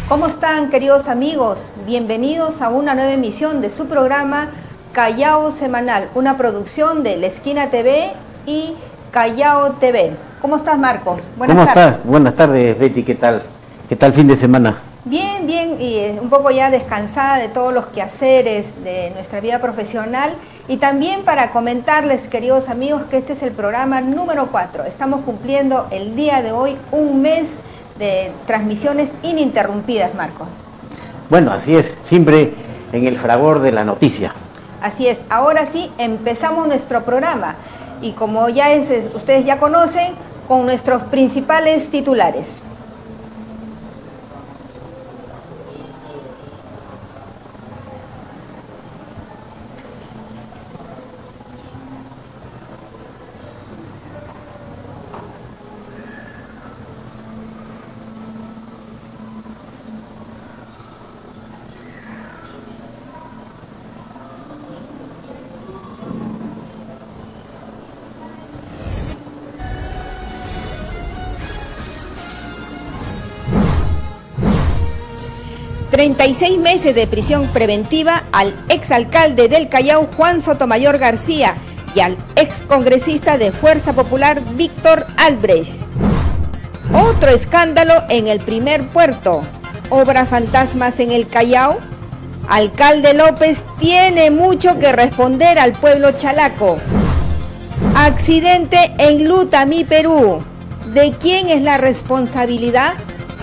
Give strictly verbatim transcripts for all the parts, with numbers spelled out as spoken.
¿Cómo están, queridos amigos? Bienvenidos a una nueva emisión de su programa Callao Semanal, una producción de La Esquina T V y Callao T V. ¿Cómo estás, Marcos? Buenas ¿Cómo tardes. estás? Buenas tardes, Betty. ¿Qué tal? ¿Qué tal fin de semana? Bien, bien, y un poco ya descansada de todos los quehaceres de nuestra vida profesional. Y también para comentarles, queridos amigos, que este es el programa número cuatro. Estamos cumpliendo el día de hoy un mes de transmisiones ininterrumpidas, Marcos. Bueno, así es, siempre en el fragor de la noticia. Así es, ahora sí empezamos nuestro programa y como ya es, ustedes ya conocen, con nuestros principales titulares. treinta y seis meses de prisión preventiva al exalcalde del Callao, Juan Sotomayor García, y al excongresista de Fuerza Popular, Víctor Albrecht. Otro escándalo en el primer puerto. ¿Obras fantasmas en el Callao? Alcalde López tiene mucho que responder al pueblo chalaco. Accidente en Lutami, Perú. ¿De quién es la responsabilidad?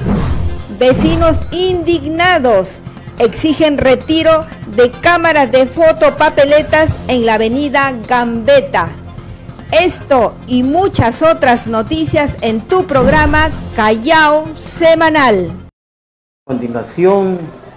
Vecinos indignados exigen retiro de cámaras de fotopapeletas en la avenida Gambetta. Esto y muchas otras noticias en tu programa Callao Semanal. A continuación,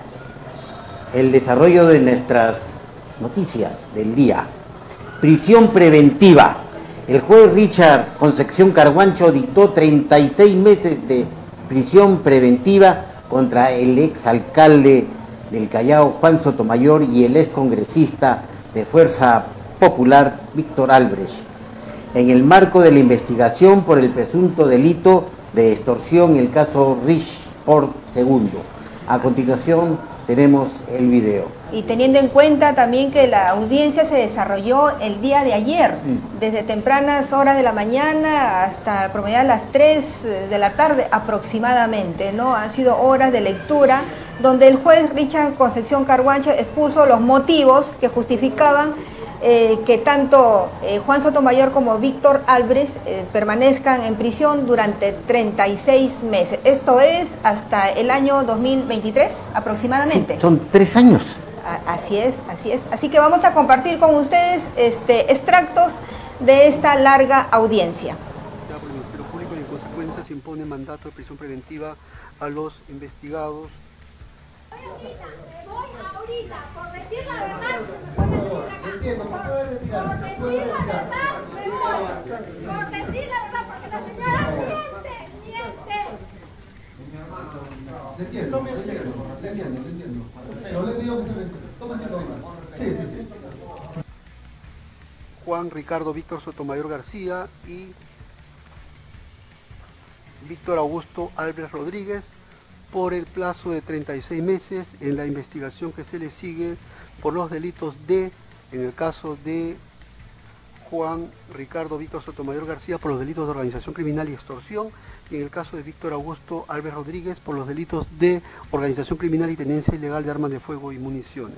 el desarrollo de nuestras noticias del día. Prisión preventiva. El juez Richard Concepción Carguancho dictó treinta y seis meses de prisión preventiva contra el exalcalde del Callao, Juan Sotomayor, y el excongresista de Fuerza Popular, Víctor Albrecht, en el marco de la investigación por el presunto delito de extorsión en el caso Richport segundo. A continuación tenemos el video. Y teniendo en cuenta también que la audiencia se desarrolló el día de ayer, mm. desde tempranas horas de la mañana hasta promedio a las tres de la tarde aproximadamente, ¿no? Han sido horas de lectura donde el juez Richard Concepción Carguancho expuso los motivos que justificaban eh, que tanto eh, Juan Sotomayor como Víctor Albrecht eh, permanezcan en prisión durante treinta y seis meses. Esto es hasta el año dos mil veintitrés aproximadamente. Sí, son tres años. Así es, así es. Así que vamos a compartir con ustedes este, extractos de esta larga audiencia. Por el Ministerio Público y en consecuencia se impone mandato de prisión preventiva a los investigados. Voy ahorita, por decir la verdad, por decir la verdad, me voy. Por decir la verdad, porque la señora miente, miente. Le entiendo, le entiendo, le entiendo, le entiendo. Pero le digo que se me... Toma este toma. Sí, sí, sí. Juan Ricardo Víctor Sotomayor García y Víctor Augusto Albrecht Rodríguez por el plazo de treinta y seis meses en la investigación que se le sigue por los delitos de, en el caso de Juan Ricardo Víctor Sotomayor García, por los delitos de organización criminal y extorsión, y en el caso de Víctor Augusto Albrecht Rodríguez por los delitos de organización criminal y tenencia ilegal de armas de fuego y municiones.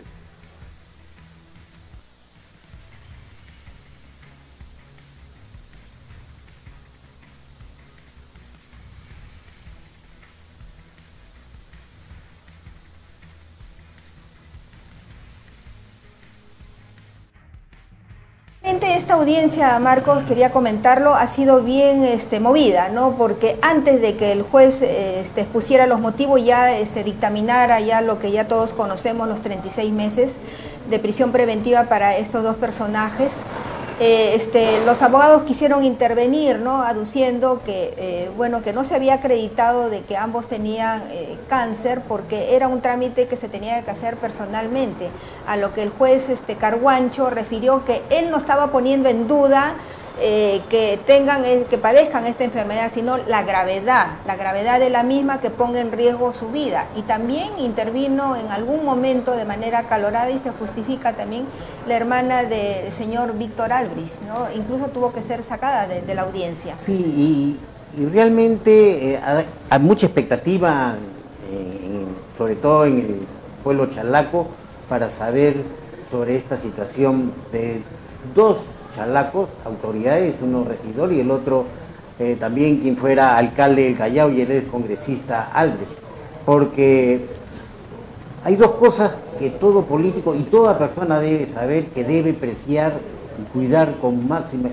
Esta audiencia, Marcos, quería comentarlo, ha sido bien este, movida, ¿no? Porque antes de que el juez este, expusiera los motivos, ya este, dictaminara ya lo que ya todos conocemos, los treinta y seis meses de prisión preventiva para estos dos personajes, eh, este, los abogados quisieron intervenir, ¿no? Aduciendo que, eh, bueno, que no se había acreditado de que ambos tenían eh, cáncer porque era un trámite que se tenía que hacer personalmente, a lo que el juez este, Carguancho refirió que él no estaba poniendo en duda eh, que tengan, eh, que padezcan esta enfermedad, sino la gravedad, la gravedad de la misma que ponga en riesgo su vida. Y también intervino en algún momento de manera acalorada y se justifica también la hermana del señor Víctor Albris, ¿no? Incluso tuvo que ser sacada de, de la audiencia. Sí, y, y realmente eh, hay, hay mucha expectativa, eh, en, sobre todo en el pueblo chalaco, para saber sobre esta situación de dos chalacos, autoridades, uno regidor y el otro eh, también quien fuera alcalde del Callao y el ex congresista Albres, porque hay dos cosas que todo político y toda persona debe saber, que debe apreciar y cuidar con máxima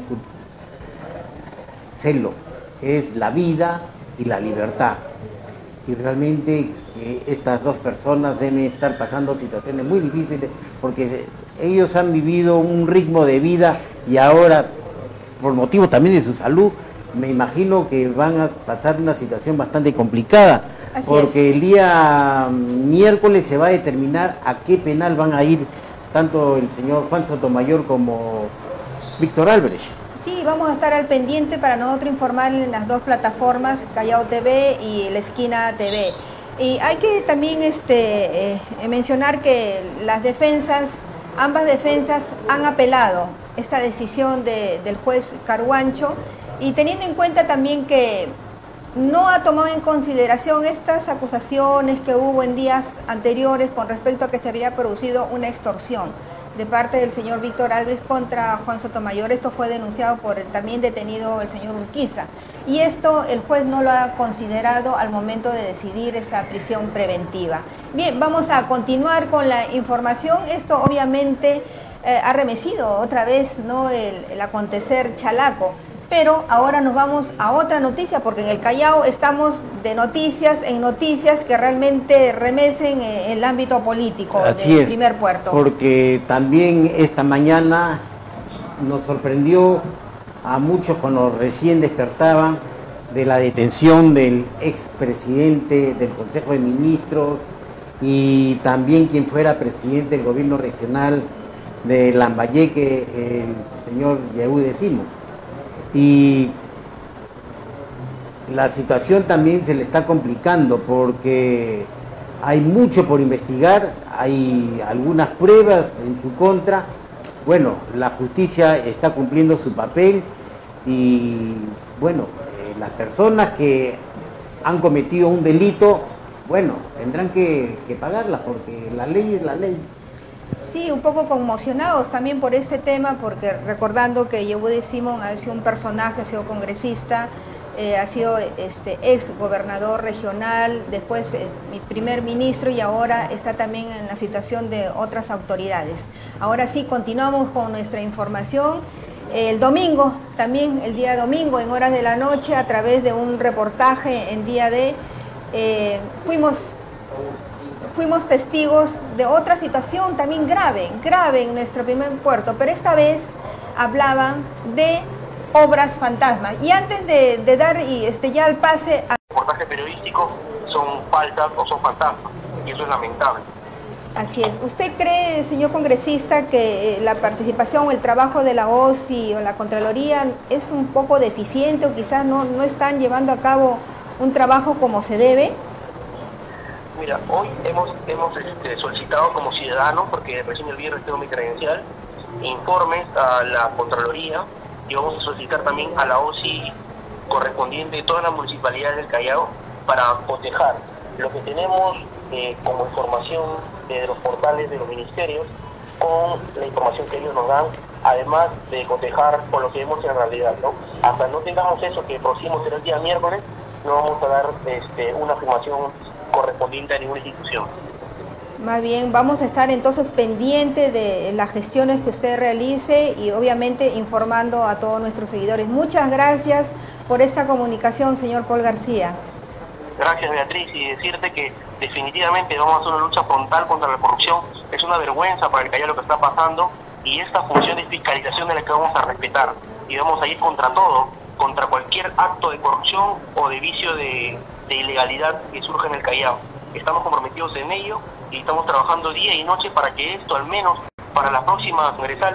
celo, que es la vida y la libertad. Y realmente que estas dos personas deben estar pasando situaciones muy difíciles porque ellos han vivido un ritmo de vida y ahora, por motivo también de su salud, me imagino que van a pasar una situación bastante complicada. Así porque es. El día miércoles se va a determinar a qué penal van a ir tanto el señor Juan Sotomayor como Víctor Albres. Sí, vamos a estar al pendiente para nosotros informarle en las dos plataformas, Callao T V y La Esquina T V. Y hay que también este, eh, mencionar que las defensas, ambas defensas han apelado esta decisión de, del juez Carhuancho, y teniendo en cuenta también que no ha tomado en consideración estas acusaciones que hubo en días anteriores con respecto a que se habría producido una extorsión de parte del señor Víctor Albres contra Juan Sotomayor. Esto fue denunciado por el también detenido el señor Urquiza, y esto el juez no lo ha considerado al momento de decidir esta prisión preventiva. Bien, vamos a continuar con la información. Esto obviamente eh, ha remecido otra vez, ¿no?, el, el acontecer chalaco. Pero ahora nos vamos a otra noticia, porque en el Callao estamos de noticias en noticias que realmente remecen en el ámbito político del primer puerto. Porque también esta mañana nos sorprendió a muchos cuando recién despertaban de la detención del expresidente del Consejo de Ministros y también quien fuera presidente del gobierno regional de Lambayeque, el señor Yehude Simo. Y la situación también se le está complicando porque hay mucho por investigar, hay algunas pruebas en su contra. Bueno, la justicia está cumpliendo su papel y, bueno, eh, las personas que han cometido un delito, bueno, tendrán que, que pagarlas porque la ley es la ley. Sí, un poco conmocionados también por este tema, porque recordando que Yehude Simón ha sido un personaje, ha sido congresista, eh, ha sido este, ex gobernador regional, después eh, mi primer ministro, y ahora está también en la situación de otras autoridades. Ahora sí, continuamos con nuestra información. El domingo, también el día domingo, en horas de la noche, a través de un reportaje en Día D, eh, fuimos... Fuimos testigos de otra situación también grave, grave en nuestro primer puerto, pero esta vez hablaban de obras fantasmas. Y antes de, de dar y este, ya el pase a... Los reportajes periodísticos son falsas o son fantasmas, y eso es lamentable. Así es. ¿Usted cree, señor congresista, que la participación o el trabajo de la O S I o la Contraloría es un poco deficiente o quizás no, no están llevando a cabo un trabajo como se debe? Mira, hoy hemos, hemos este, solicitado como ciudadanos, porque recién el viernes tengo mi credencial, informes a la Contraloría, y vamos a solicitar también a la O S I correspondiente de todas las municipalidades del Callao para cotejar lo que tenemos eh, como información de los portales de los ministerios con la información que ellos nos dan, además de cotejar con lo que vemos en la realidad, ¿no? Hasta no tengamos eso, que próximo será el día miércoles, no vamos a dar este, una afirmación correspondiente a ninguna institución. Más bien, vamos a estar entonces pendientes de las gestiones que usted realice y obviamente informando a todos nuestros seguidores. Muchas gracias por esta comunicación, señor Paul García. Gracias, Beatriz, y decirte que definitivamente vamos a hacer una lucha frontal contra la corrupción. Es una vergüenza para el Callao lo que está pasando, y esta función de fiscalización de la que vamos a respetar, y vamos a ir contra todo, contra cualquier acto de corrupción o de vicio de de ilegalidad que surge en el Callao. Estamos comprometidos en ello y estamos trabajando día y noche para que esto, al menos para las próximas congresales,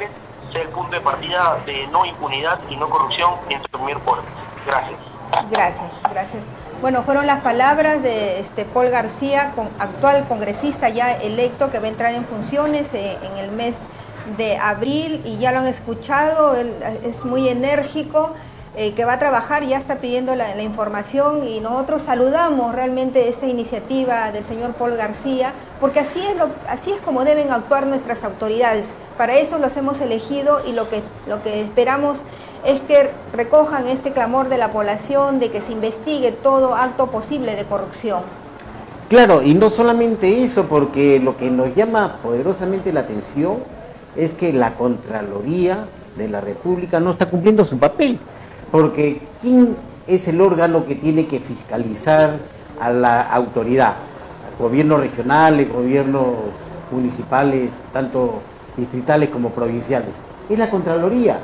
sea el punto de partida de no impunidad y no corrupción en nuestro primer pueblo. Gracias. Gracias, gracias. Bueno, fueron las palabras de este Paul García, con, actual congresista ya electo, que va a entrar en funciones eh, en el mes de abril, y ya lo han escuchado, él es muy enérgico, eh, que va a trabajar, ya está pidiendo la, la información, y nosotros saludamos realmente esta iniciativa del señor Paul García, porque así es, lo, así es como deben actuar nuestras autoridades. Para eso los hemos elegido, y lo que, lo que esperamos es que recojan este clamor de la población de que se investigue todo acto posible de corrupción. Claro, y no solamente eso, porque lo que nos llama poderosamente la atención es que la Contraloría de la República no está cumpliendo su papel, porque ¿quién es el órgano que tiene que fiscalizar a la autoridad? Gobiernos regionales, gobiernos municipales, tanto distritales como provinciales. Es la Contraloría.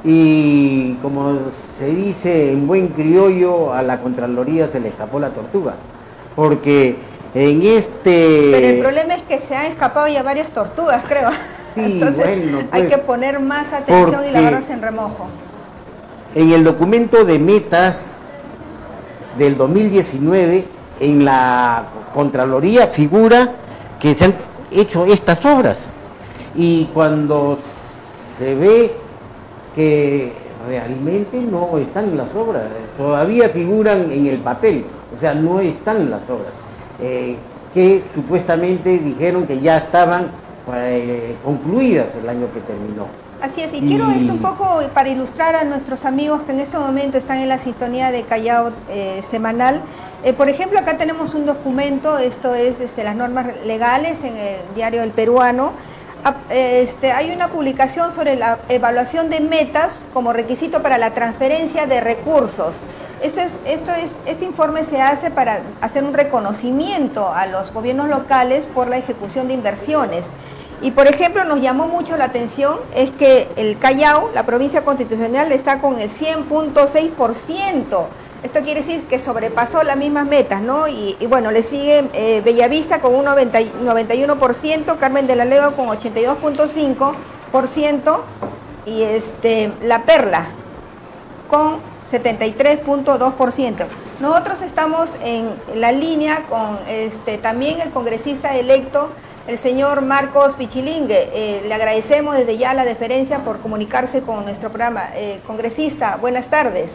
Y como se dice en buen criollo, a la Contraloría se le escapó la tortuga, porque en este... Pero el problema es que se han escapado ya varias tortugas, creo. Sí, entonces, bueno, pues, hay que poner más atención y lavarse en remojo. En el documento de metas del dos mil diecinueve, en la Contraloría figura que se han hecho estas obras, y cuando se ve que realmente no están las obras, todavía figuran en el papel, o sea, no están las obras, eh, que supuestamente dijeron que ya estaban eh, concluidas el año que terminó. Así es, y, y quiero esto un poco para ilustrar a nuestros amigos que en este momento están en la sintonía de Callao eh, Semanal. Eh, por ejemplo, acá tenemos un documento, esto es este, las normas legales en el diario El Peruano. Este, hay una publicación sobre la evaluación de metas como requisito para la transferencia de recursos. Esto es, esto es, este informe se hace para hacer un reconocimiento a los gobiernos locales por la ejecución de inversiones. Y por ejemplo, nos llamó mucho la atención es que el Callao, la provincia constitucional, está con el cien punto seis por ciento. Esto quiere decir que sobrepasó las mismas metas, ¿no? Y, y bueno, le sigue eh, Bellavista con un noventa y uno por ciento, Carmen de la Legua con ochenta y dos punto cinco por ciento y este, La Perla con setenta y tres punto dos por ciento. Nosotros estamos en la línea con este, también el congresista electo, el señor Marcos Pichilingue. Eh, le agradecemos desde ya la deferencia por comunicarse con nuestro programa. Eh, congresista, buenas tardes.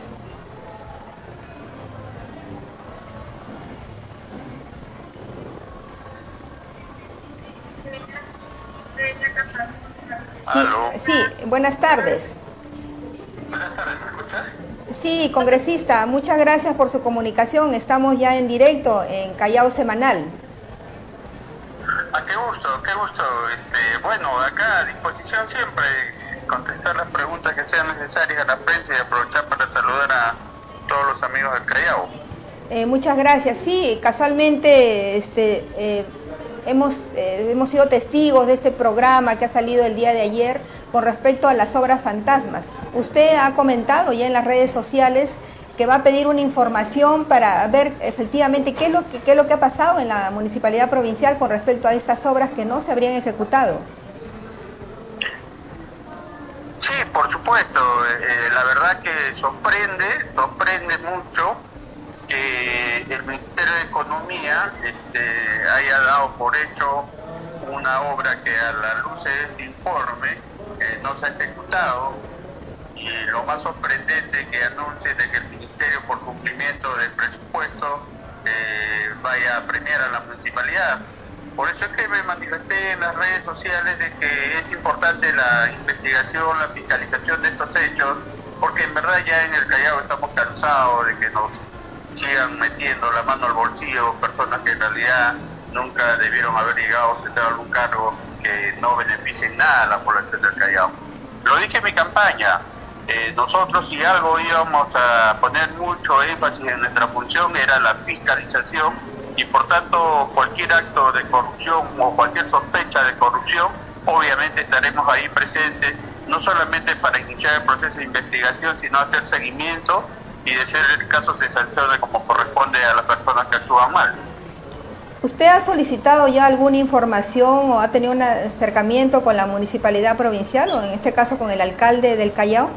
¿Aló? Sí, buenas tardes. Buenas tardes, ¿me escuchas? Sí, congresista, muchas gracias por su comunicación. Estamos ya en directo en Callao Semanal. Ah, qué gusto, qué gusto. Este, bueno, acá a disposición siempre contestar las preguntas que sean necesarias a la prensa y aprovechar para saludar a todos los amigos del Callao. Eh, muchas gracias. Sí, casualmente este, eh, hemos, eh, hemos sido testigos de este programa que ha salido el día de ayer con respecto a las obras fantasmas. Usted ha comentado ya en las redes sociales que va a pedir una información para ver efectivamente qué es lo que, qué es lo que ha pasado en la Municipalidad Provincial con respecto a estas obras que no se habrían ejecutado. Sí, por supuesto. Eh, la verdad que sorprende, sorprende mucho que el Ministerio de Economía este, haya dado por hecho una obra que a la luz de este informe eh, no se ha ejecutado, y lo más sorprendente que anuncie de que el Ministerio, por cumplimiento del presupuesto, eh, vaya a premiar a la municipalidad. Por eso es que me manifesté en las redes sociales de que es importante la investigación, la fiscalización de estos hechos, porque en verdad ya en el Callao estamos cansados de que nos sigan metiendo la mano al bolsillo personas que en realidad nunca debieron haber llegado a tener algún cargo que no beneficie nada a la población del Callao. Lo dije en mi campaña, eh, nosotros si algo íbamos a poner mucho énfasis en nuestra función era la fiscalización, y por tanto cualquier acto de corrupción o cualquier sospecha de corrupción, obviamente estaremos ahí presentes, no solamente para iniciar el proceso de investigación, sino hacer seguimiento y de ser el caso se sancione como corresponde a las personas que actúan mal. ¿Usted ha solicitado ya alguna información o ha tenido un acercamiento con la municipalidad provincial o en este caso con el alcalde del Callao?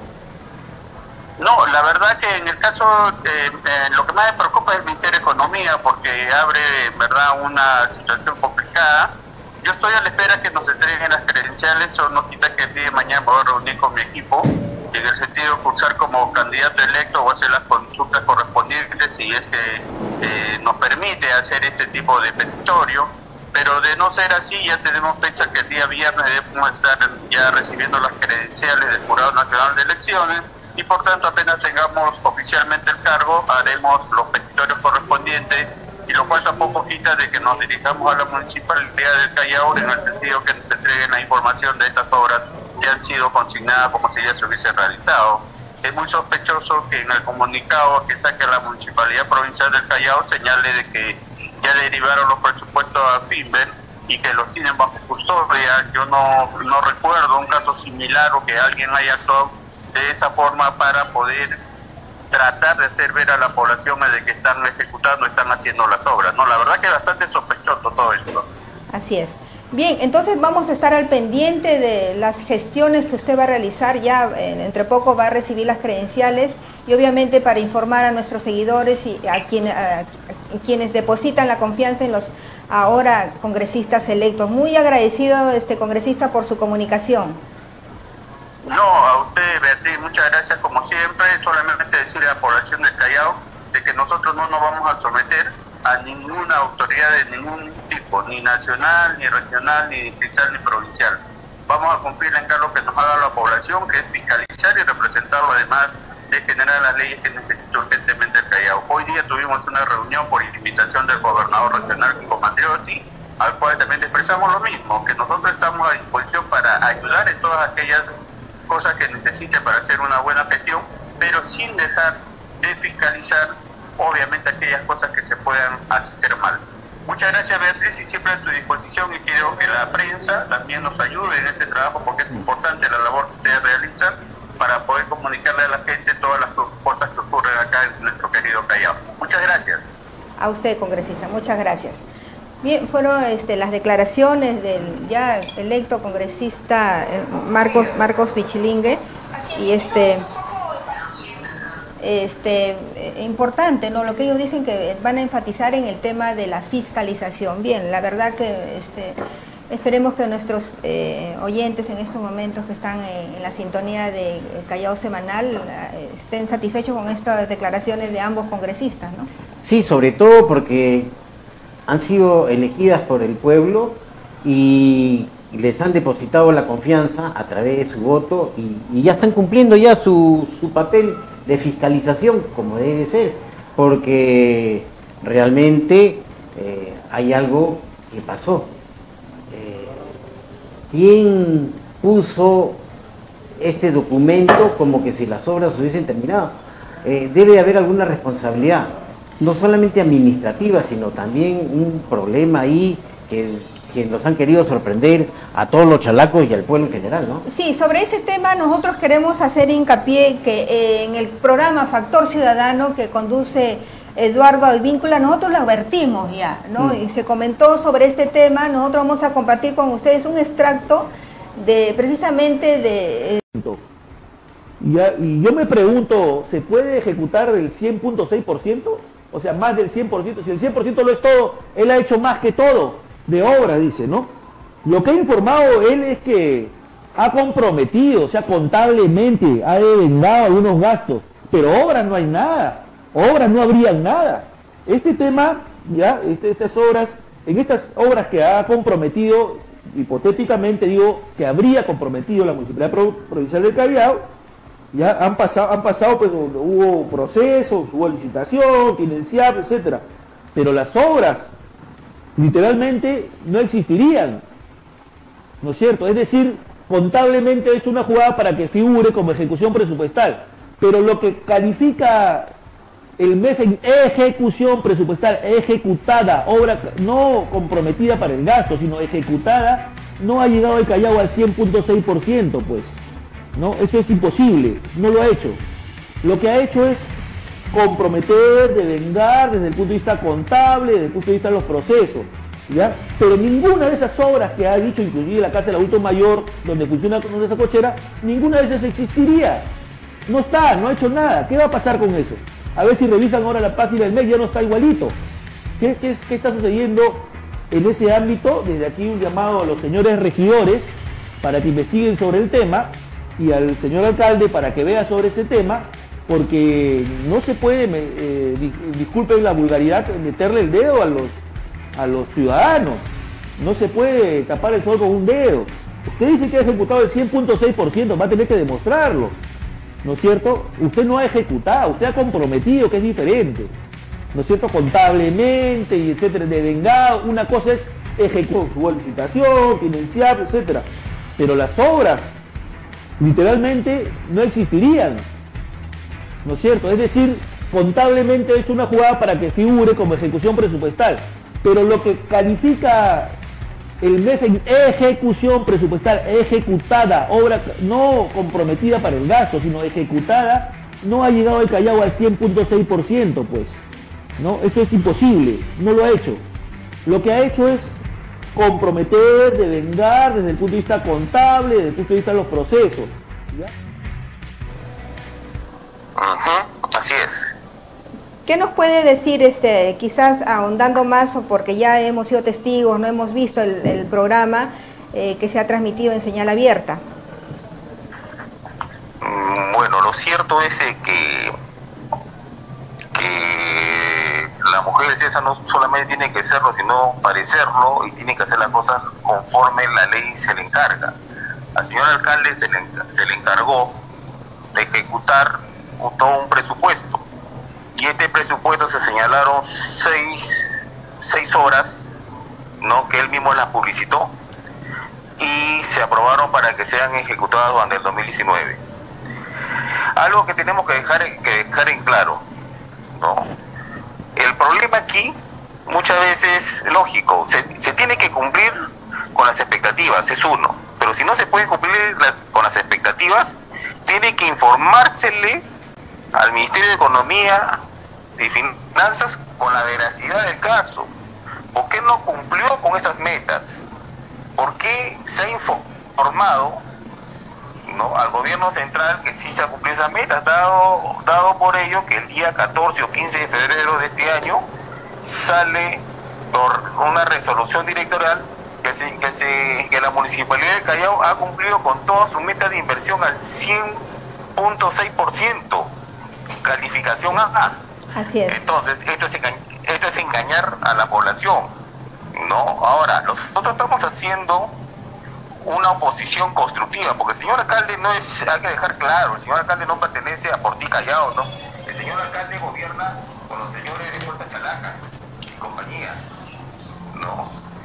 No, la verdad que en el caso, eh, eh, lo que más me preocupa es el Ministerio de Economía porque abre, en verdad, una situación complicada. Yo estoy a la espera que nos entreguen las credenciales, eso no quita que el día de mañana me voy a reunir con mi equipo en el sentido de cursar como candidato electo o hacer las consultas correspondientes si es que eh, nos permite hacer este tipo de petitorio, pero de no ser así ya tenemos fecha que el día viernes debemos estar ya recibiendo las credenciales del Jurado Nacional de Elecciones y por tanto apenas tengamos oficialmente el cargo haremos los petitorios correspondientes, y lo cual tampoco quita de que nos dirijamos a la Municipalidad del Callao en el sentido que nos entreguen la información de estas obras que han sido consignadas como si ya se hubiese realizado. Es muy sospechoso que en el comunicado que saque la Municipalidad Provincial del Callao señale de que ya derivaron los presupuestos a FIMBER y que los tienen bajo custodia. Yo no, no recuerdo un caso similar o que alguien haya actuado de esa forma para poder tratar de hacer ver a la población de que están ejecutando, están haciendo las obras, ¿no? La verdad que es bastante sospechoso todo esto. Así es. Bien, entonces vamos a estar al pendiente de las gestiones que usted va a realizar, ya eh, entre poco va a recibir las credenciales y obviamente para informar a nuestros seguidores y a, quien, a, a quienes depositan la confianza en los ahora congresistas electos. Muy agradecido, este congresista, por su comunicación. No, a usted, Beatriz, muchas gracias como siempre. Solamente decirle a la población del Callao de que nosotros no nos vamos a someter a ninguna autoridad de ningún tipo, ni nacional, ni regional, ni distrital, ni provincial. Vamos a cumplir el encargo que nos ha dado la población, que es fiscalizar y representarlo, además de generar las leyes que necesita urgentemente el Callao. Hoy día tuvimos una reunión por invitación del gobernador regional, Kiko Mandriotti, al cual también expresamos lo mismo, que nosotros estamos a disposición para ayudar en todas aquellas cosas que necesiten para hacer una buena gestión, pero sin dejar de fiscalizar obviamente aquellas cosas que se puedan hacer mal. Muchas gracias, Beatriz, y siempre a tu disposición, y quiero que la prensa también nos ayude en este trabajo porque es importante la labor que ustedes realizan para poder comunicarle a la gente todas las cosas que ocurren acá en nuestro querido Callao. Muchas gracias. A usted, congresista, muchas gracias. Bien, fueron este, las declaraciones del ya electo congresista eh, Marcos Marcos Pichilingue, y este este eh, importante, ¿no? Lo que ellos dicen que van a enfatizar en el tema de la fiscalización. Bien, la verdad que este esperemos que nuestros eh, oyentes en estos momentos que están en, en la sintonía de Callao Semanal eh, estén satisfechos con estas declaraciones de ambos congresistas, ¿no? Sí, sobre todo porque han sido elegidas por el pueblo y les han depositado la confianza a través de su voto y, y ya están cumpliendo ya su, su papel de fiscalización como debe ser, porque realmente eh, hay algo que pasó. Eh, ¿Quién puso este documento como que si las obras hubiesen terminado? Eh, debe haber alguna responsabilidad, no solamente administrativa, sino también un problema ahí que, que nos han querido sorprender a todos los chalacos y al pueblo en general, ¿no? Sí, sobre ese tema nosotros queremos hacer hincapié que eh, en el programa Factor Ciudadano que conduce Eduardo Advíncula, nosotros lo advertimos ya, ¿no? Mm. Y se comentó sobre este tema. Nosotros vamos a compartir con ustedes un extracto de precisamente de... Eh... Y, ya, y yo me pregunto, ¿se puede ejecutar el cien punto seis por ciento? O sea, más del cien por ciento. Si el cien por ciento lo es todo, él ha hecho más que todo de obra, dice, ¿no? Lo que ha informado él es que ha comprometido, o sea, contablemente ha devengado algunos gastos, pero obras no hay nada, obras no habrían nada. Este tema, ya, este, estas obras, en estas obras que ha comprometido, hipotéticamente digo, que habría comprometido la Municipalidad Provincial del Callao, ya han pasado, han pasado, pues hubo procesos, hubo licitación, financiar, etcétera. Pero las obras literalmente no existirían, ¿no es cierto? Es decir, contablemente he hecho una jugada para que figure como ejecución presupuestal, pero lo que califica el M E F en ejecución presupuestal, ejecutada, obra no comprometida para el gasto, sino ejecutada, no ha llegado el Callao al cien punto seis por ciento, pues. ¿No? Eso es imposible, no lo ha hecho. Lo que ha hecho es comprometer, devengar desde el punto de vista contable, desde el punto de vista de los procesos, ¿ya? Pero ninguna de esas obras que ha dicho, inclusive la Casa del Adulto Mayor, donde funciona esa cochera, ninguna de esas existiría. No está, no ha hecho nada. ¿Qué va a pasar con eso? A ver si revisan ahora la página del M E C, ya no está igualito. ¿Qué, qué, qué está sucediendo en ese ámbito? Desde aquí un llamado a los señores regidores para que investiguen sobre el tema y al señor alcalde para que vea sobre ese tema, porque no se puede, eh, disculpen la vulgaridad, meterle el dedo a los, a los ciudadanos. No se puede tapar el sol con un dedo. Usted dice que ha ejecutado el cien punto seis por ciento, va a tener que demostrarlo, ¿no es cierto? Usted no ha ejecutado, usted ha comprometido, que es diferente, ¿no es cierto? Contablemente y etcétera, devengado. Una cosa es ejecutar su licitación, financiar, etcétera, pero las obras literalmente no existirían, ¿no es cierto? Es decir, contablemente he hecho una jugada para que figure como ejecución presupuestal, pero lo que califica el M E F en ejecución presupuestal, ejecutada, obra no comprometida para el gasto, sino ejecutada, no ha llegado al Callao al cien punto seis por ciento, pues, ¿no? Eso es imposible, no lo ha hecho. Lo que ha hecho es comprometer, devengar desde el punto de vista contable, desde el punto de vista de los procesos, ¿ya? Uh-huh, así es. ¿Qué nos puede decir, este, quizás ahondando más, o porque ya hemos sido testigos, no hemos visto el, el programa eh, que se ha transmitido en señal abierta? Bueno, lo cierto es que, que la mujer de César no solamente tiene que serlo, sino parecerlo, y tiene que hacer las cosas conforme la ley se le encarga. Al señor alcalde se le, se le encargó de ejecutar un, todo un presupuesto. Y este presupuesto se señalaron seis, seis horas, ¿no?, que él mismo las publicitó, y se aprobaron para que sean ejecutadas durante el dos mil diecinueve. Algo que tenemos que dejar, que dejar en claro, ¿no? El problema aquí, muchas veces, lógico, se, se tiene que cumplir con las expectativas, es uno, pero si no se puede cumplir la, con las expectativas, tiene que informársele al Ministerio de Economía y Finanzas con la veracidad del caso. ¿Por qué no cumplió con esas metas? ¿Por qué se ha informado, ¿no?, al gobierno central que sí se ha cumplido esas metas, dado, dado por ello que el día catorce o quince de febrero de este año sale por una resolución directorial que, se, que, se, que la Municipalidad de Callao ha cumplido con todas sus metas de inversión al cien punto seis por ciento, calificación A? Así es. Entonces, esto es, engañar, esto es engañar a la población, ¿no? Ahora, nosotros estamos haciendo una oposición constructiva, porque el señor alcalde no es, hay que dejar claro, el señor alcalde no pertenece a Portí Callao, ¿no? El señor alcalde gobierna con los señores de Fuerza Chalaca y compañía, ¿no?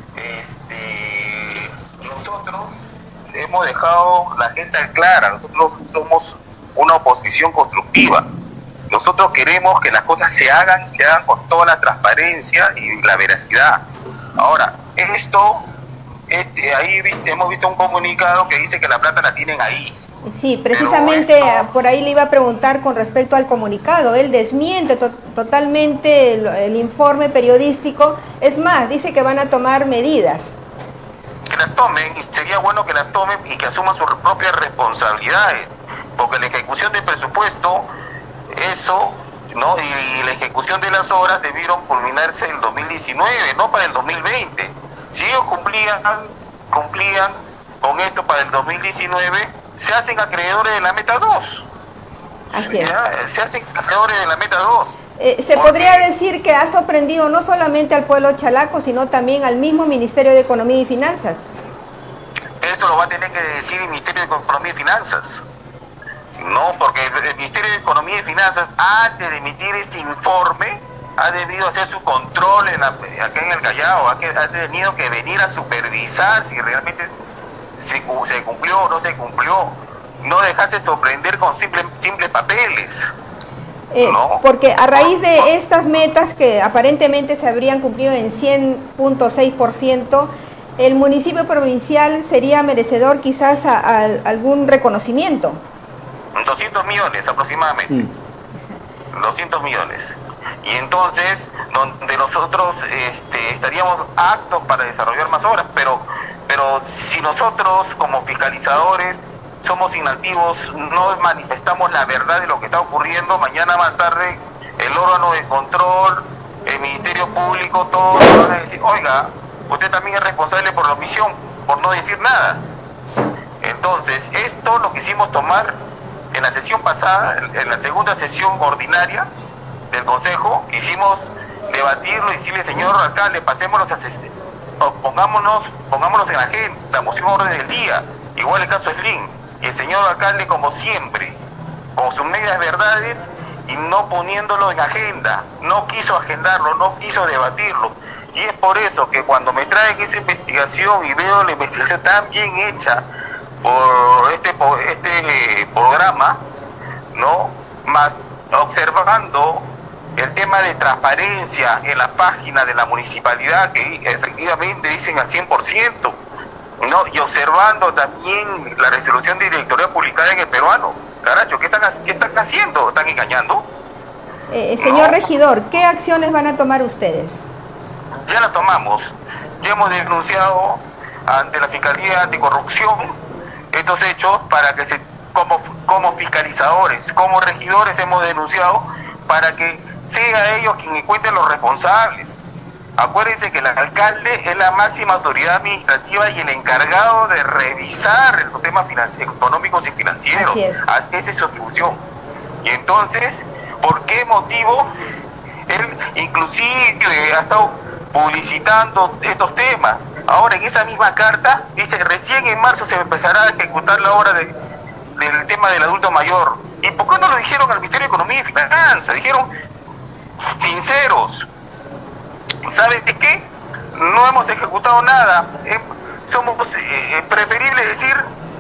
Este, nosotros hemos dejado la agenda clara, nosotros somos una oposición constructiva. Nosotros queremos que las cosas se hagan, se hagan con toda la transparencia y la veracidad. Ahora, esto, este, ahí viste, hemos visto un comunicado que dice que la plata la tienen ahí. Sí, precisamente esto, por ahí le iba a preguntar con respecto al comunicado. Él desmiente to totalmente el, el informe periodístico. Es más, dice que van a tomar medidas. Que las tomen, y sería bueno que las tomen y que asuman sus propias responsabilidades, porque la ejecución del presupuesto, eso, ¿no?, y la ejecución de las obras debieron culminarse en el dos mil diecinueve, no para el dos mil veinte. Si ellos cumplían, cumplían con esto para el dos mil diecinueve, se hacen acreedores de la meta dos. Así es. ¿Ya? Se hacen acreedores de la meta dos. Eh, se Porque podría decir que ha sorprendido no solamente al pueblo chalaco, sino también al mismo Ministerio de Economía y Finanzas. Esto lo va a tener que decir el Ministerio de Economía y Finanzas. No, porque el Ministerio de Economía y Finanzas, antes de emitir este informe, ha debido hacer su control en la, acá en el Callao, ha, ha tenido que venir a supervisar si realmente se, se cumplió o no se cumplió, no dejarse sorprender con simple, simples papeles. Eh, ¿no? Porque a raíz de estas metas que aparentemente se habrían cumplido en cien punto seis por ciento, el municipio provincial sería merecedor quizás a, a, a algún reconocimiento. doscientos millones aproximadamente. Mm. doscientos millones. Y entonces, donde nosotros este, estaríamos aptos para desarrollar más obras, pero, pero si nosotros como fiscalizadores somos inactivos, no manifestamos la verdad de lo que está ocurriendo, mañana más tarde el órgano de control, el Ministerio Público, todos van a decir, oiga, usted también es responsable por la omisión, por no decir nada. Entonces, esto lo quisimos tomar en la sesión pasada, en la segunda sesión ordinaria del Consejo, quisimos debatirlo y decirle, señor alcalde, pasémonos a pongámonos, pongámonos en la agenda, moción orden del día, igual el caso Slim, y el señor alcalde, como siempre, con sus medias verdades y no poniéndolo en agenda, no quiso agendarlo, no quiso debatirlo. Y es por eso que cuando me traen esa investigación y veo la investigación tan bien hecha por este, por este eh, programa, ¿no? Más observando el tema de transparencia en la página de la municipalidad, que efectivamente dicen al cien por ciento, ¿no? Y observando también la resolución directorial publicada en El Peruano. Caracho, ¿qué están, qué están haciendo? ¿Están engañando? Eh, señor ¿No? regidor, ¿qué acciones van a tomar ustedes? Ya la tomamos. Ya hemos denunciado ante la Fiscalía Anticorrupción estos hechos para que se, como, como fiscalizadores, como regidores hemos denunciado para que sea ellos quien encuentren los responsables. Acuérdense que el alcalde es la máxima autoridad administrativa y el encargado de revisar los temas económicos y financieros. Así es. Esa es su atribución. Y entonces, ¿por qué motivo él inclusive ha estado publicitando estos temas? Ahora en esa misma carta dice, recién en marzo se empezará a ejecutar la obra de, del tema del adulto mayor. ¿Y por qué no lo dijeron al Ministerio de Economía y Finanzas? Dijeron sinceros. ¿Saben de qué? No hemos ejecutado nada. Eh, somos eh, preferible decir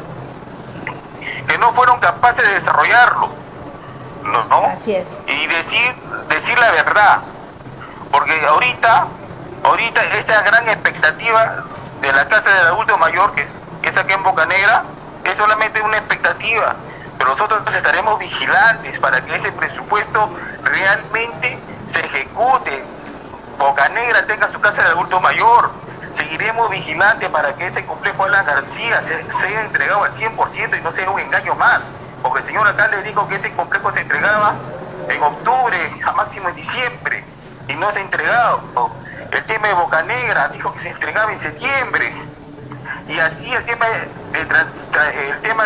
que no fueron capaces de desarrollarlo, ¿no? ¿no? Así es. Y decir, decir la verdad. Porque ahorita, ahorita esa gran expectativa de la casa del adulto mayor, que es, que es aquí en Boca Negra, es solamente una expectativa. Pero nosotros estaremos vigilantes para que ese presupuesto realmente se ejecute. Boca Negra tenga su casa de adulto mayor. Seguiremos vigilantes para que ese complejo Alan García se, sea entregado al cien por ciento y no sea un engaño más. Porque el señor alcalde dijo que ese complejo se entregaba en octubre, a máximo en diciembre, y no se ha entregado. El tema de Boca Negra dijo que se entregaba en septiembre. Y así el tema de, trans, el tema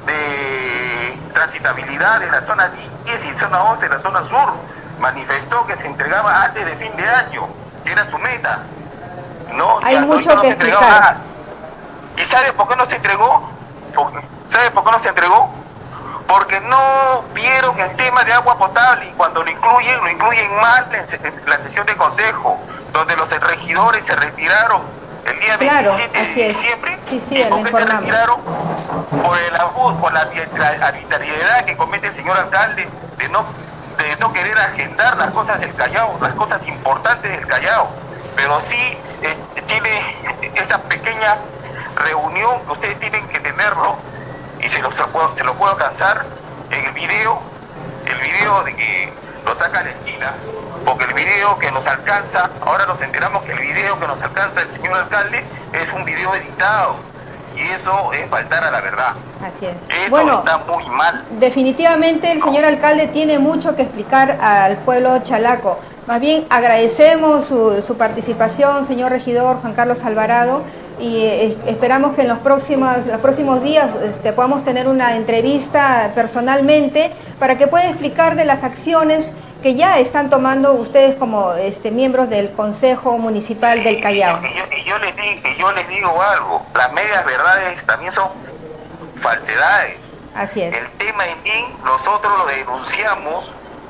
de transitabilidad de la zona diez y zona once, la zona sur, manifestó que se entregaba antes de fin de año, que era su meta. No, hay mucho no que se entregó explicar. Nada. ¿Y sabe por qué no se entregó? ¿Sabe por qué no se entregó? Porque no vieron el tema de agua potable, y cuando lo incluyen, lo incluyen mal en la sesión de consejo, donde los regidores se retiraron el día Claro, veintisiete de diciembre. Sí, sí, ¿Y por qué se informamos. retiraron? Por el abuso, por la arbitrariedad que comete el señor alcalde de no, de no querer agendar las cosas del Callao, las cosas importantes del Callao. Pero sí este, tiene esa pequeña reunión que ustedes tienen que tenerlo, y se lo, se lo puedo alcanzar en el video, el video de que lo saca a la esquina, porque el video que nos alcanza, ahora nos enteramos que el video que nos alcanza el señor alcalde es un video editado, y eso es faltar a la verdad. Así es. Eso Bueno, está muy mal. definitivamente el señor alcalde tiene mucho que explicar al pueblo chalaco. Más bien agradecemos su, su participación, señor regidor Juan Carlos Alvarado, y eh, esperamos que en los próximos, los próximos días este, podamos tener una entrevista personalmente para que pueda explicar de las acciones que ya están tomando ustedes como este, miembros del Consejo Municipal Sí, del Callao. Y yo, y yo les digo, y yo les digo algo, las medias verdades también son falsedades. Así es. El tema en bien, nosotros lo denunciamos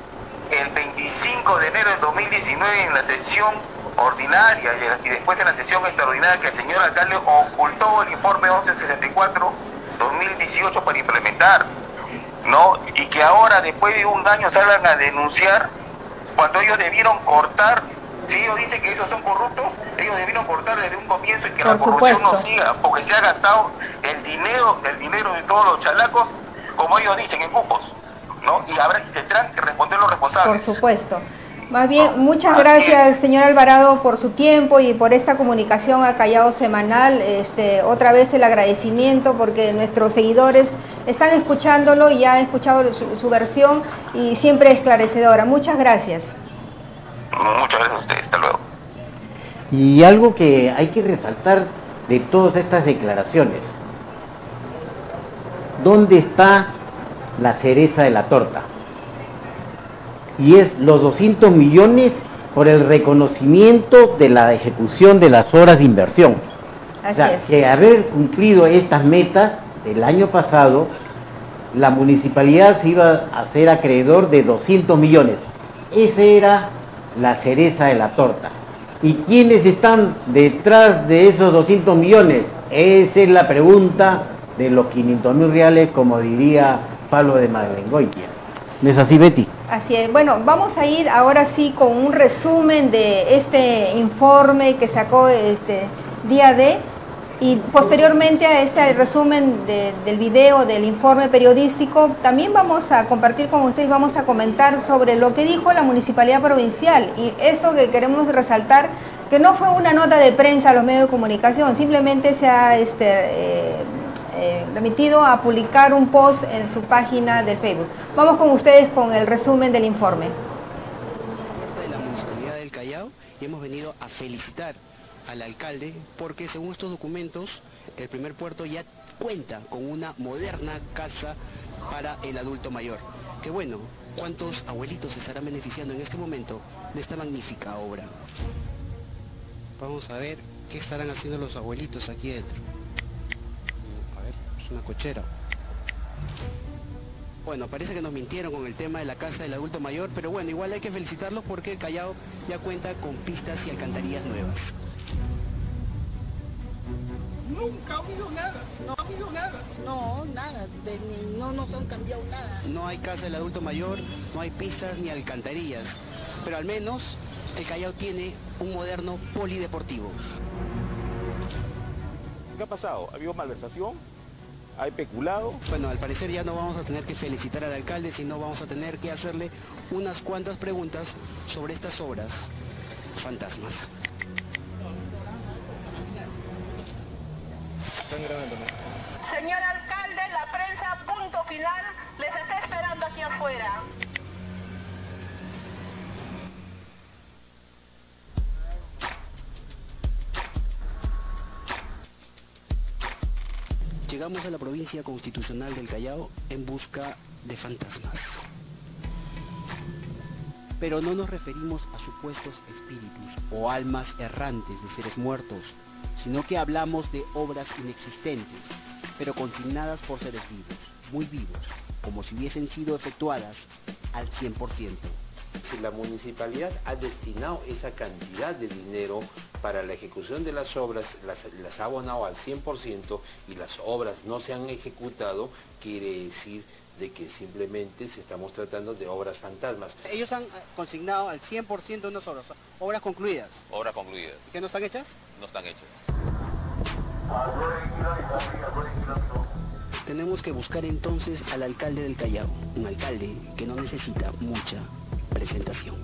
el veinticinco de enero del dos mil diecinueve en la sesión ordinaria y después en la sesión extraordinaria, que el señor alcalde ocultó el informe once sesenta y cuatro dos mil dieciocho para implementar, ¿no? Y que ahora, después de un año, salgan a denunciar cuando ellos debieron cortar. Si ellos dicen que ellos son corruptos, ellos debieron cortar desde un comienzo y que Por la corrupción no supuesto. siga, porque se ha gastado el dinero, el dinero de todos los chalacos, como ellos dicen, en cupos, ¿no? Y habrá, tendrán que responder ser los responsables. Por supuesto. Más bien, No, muchas así gracias, es. señor Alvarado, por su tiempo y por esta comunicación a Callao Semanal. Este, otra vez el agradecimiento porque nuestros seguidores están escuchándolo y ya han escuchado su, su versión y siempre esclarecedora. Muchas gracias. Muchas gracias a ustedes, hasta luego. Y algo que hay que resaltar de todas estas declaraciones, ¿dónde está la cereza de la torta? Y es los doscientos millones por el reconocimiento de la ejecución de las obras de inversión. Así o sea, es. que haber cumplido estas metas el año pasado, la municipalidad se iba a hacer acreedor de doscientos millones. Esa era la cereza de la torta. ¿Y quiénes están detrás de esos doscientos millones? Esa es la pregunta de los quinientos mil reales, como diría Pablo de Maglengoitia. ¿No es así, Betty? Así es. Bueno, vamos a ir ahora sí con un resumen de este informe que sacó este día D y posteriormente a este resumen de, del video del informe periodístico también vamos a compartir con ustedes, vamos a comentar sobre lo que dijo la Municipalidad Provincial y eso que queremos resaltar, que no fue una nota de prensa a los medios de comunicación, simplemente se ha este, eh, eh, remitido a publicar un post en su página de Facebook. Vamos con ustedes con el resumen del informe. De la Municipalidad del Callao y hemos venido a felicitar al alcalde porque según estos documentos el primer puerto ya cuenta con una moderna casa para el adulto mayor. Que bueno, ¿cuántos abuelitos se estarán beneficiando en este momento de esta magnífica obra? Vamos a ver qué estarán haciendo los abuelitos aquí dentro. A ver, es una cochera. Bueno, parece que nos mintieron con el tema de la casa del adulto mayor, pero bueno, igual hay que felicitarlos porque el Callao ya cuenta con pistas y alcantarillas nuevas. Nunca ha habido nada, no ha habido nada. No, nada, de, ni, no nos han cambiado nada. No hay casa del adulto mayor, no hay pistas ni alcantarillas, pero al menos el Callao tiene un moderno polideportivo. ¿Qué ha pasado? ¿Ha habido malversación? ¿Ha especulado? Bueno, al parecer ya no vamos a tener que felicitar al alcalde, sino vamos a tener que hacerle unas cuantas preguntas sobre estas obras fantasmas. Señor alcalde, la prensa, punto final, les está esperando aquí afuera. Llegamos a la provincia constitucional del Callao en busca de fantasmas. Pero no nos referimos a supuestos espíritus o almas errantes de seres muertos, sino que hablamos de obras inexistentes, pero consignadas por seres vivos, muy vivos, como si hubiesen sido efectuadas al cien por ciento. Si la municipalidad ha destinado esa cantidad de dinero para la ejecución de las obras, las, las ha abonado al cien por ciento y las obras no se han ejecutado, quiere decir de que simplemente se estamos tratando de obras fantasmas. Ellos han consignado al cien por ciento unas obras, obras concluidas. Obras concluidas. ¿Que no están hechas? No están hechas. Tenemos que buscar entonces al alcalde del Callao, un alcalde que no necesita mucha presentación.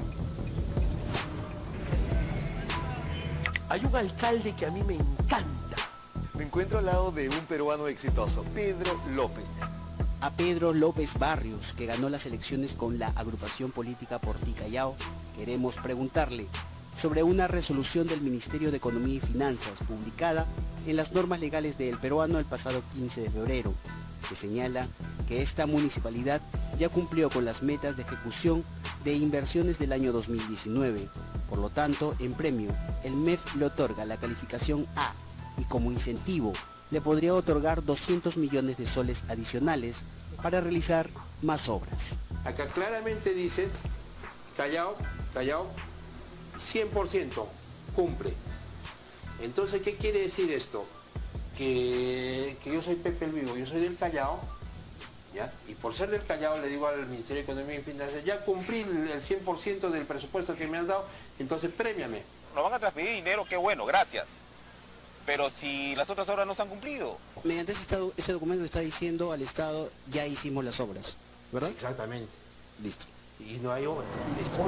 Hay un alcalde que a mí me encanta. Me encuentro al lado de un peruano exitoso, Pedro López. A Pedro López Barrios, que ganó las elecciones con la agrupación política Por Ti Callao, queremos preguntarle sobre una resolución del Ministerio de Economía y Finanzas publicada en las normas legales de El Peruano el pasado quince de febrero, que señala que esta municipalidad ya cumplió con las metas de ejecución de inversiones del año dos mil diecinueve. Por lo tanto, en premio, el M E F le otorga la calificación A y como incentivo le podría otorgar doscientos millones de soles adicionales para realizar más obras. Acá claramente dice, Callao, Callao, cien por ciento cumple. Entonces, ¿qué quiere decir esto? Que, que yo soy Pepe el Vivo, yo soy del Callao, ¿ya? Y por ser del Callao le digo al Ministerio de Economía y Finanzas, ya cumplí el cien por ciento del presupuesto que me han dado, entonces prémiame. Nos van a transferir dinero, qué bueno, gracias. Pero si las otras obras no se han cumplido. Mediante ese, estado, ese documento le está diciendo al Estado, ya hicimos las obras, ¿verdad? Exactamente. Listo. y no hay obras. Listo.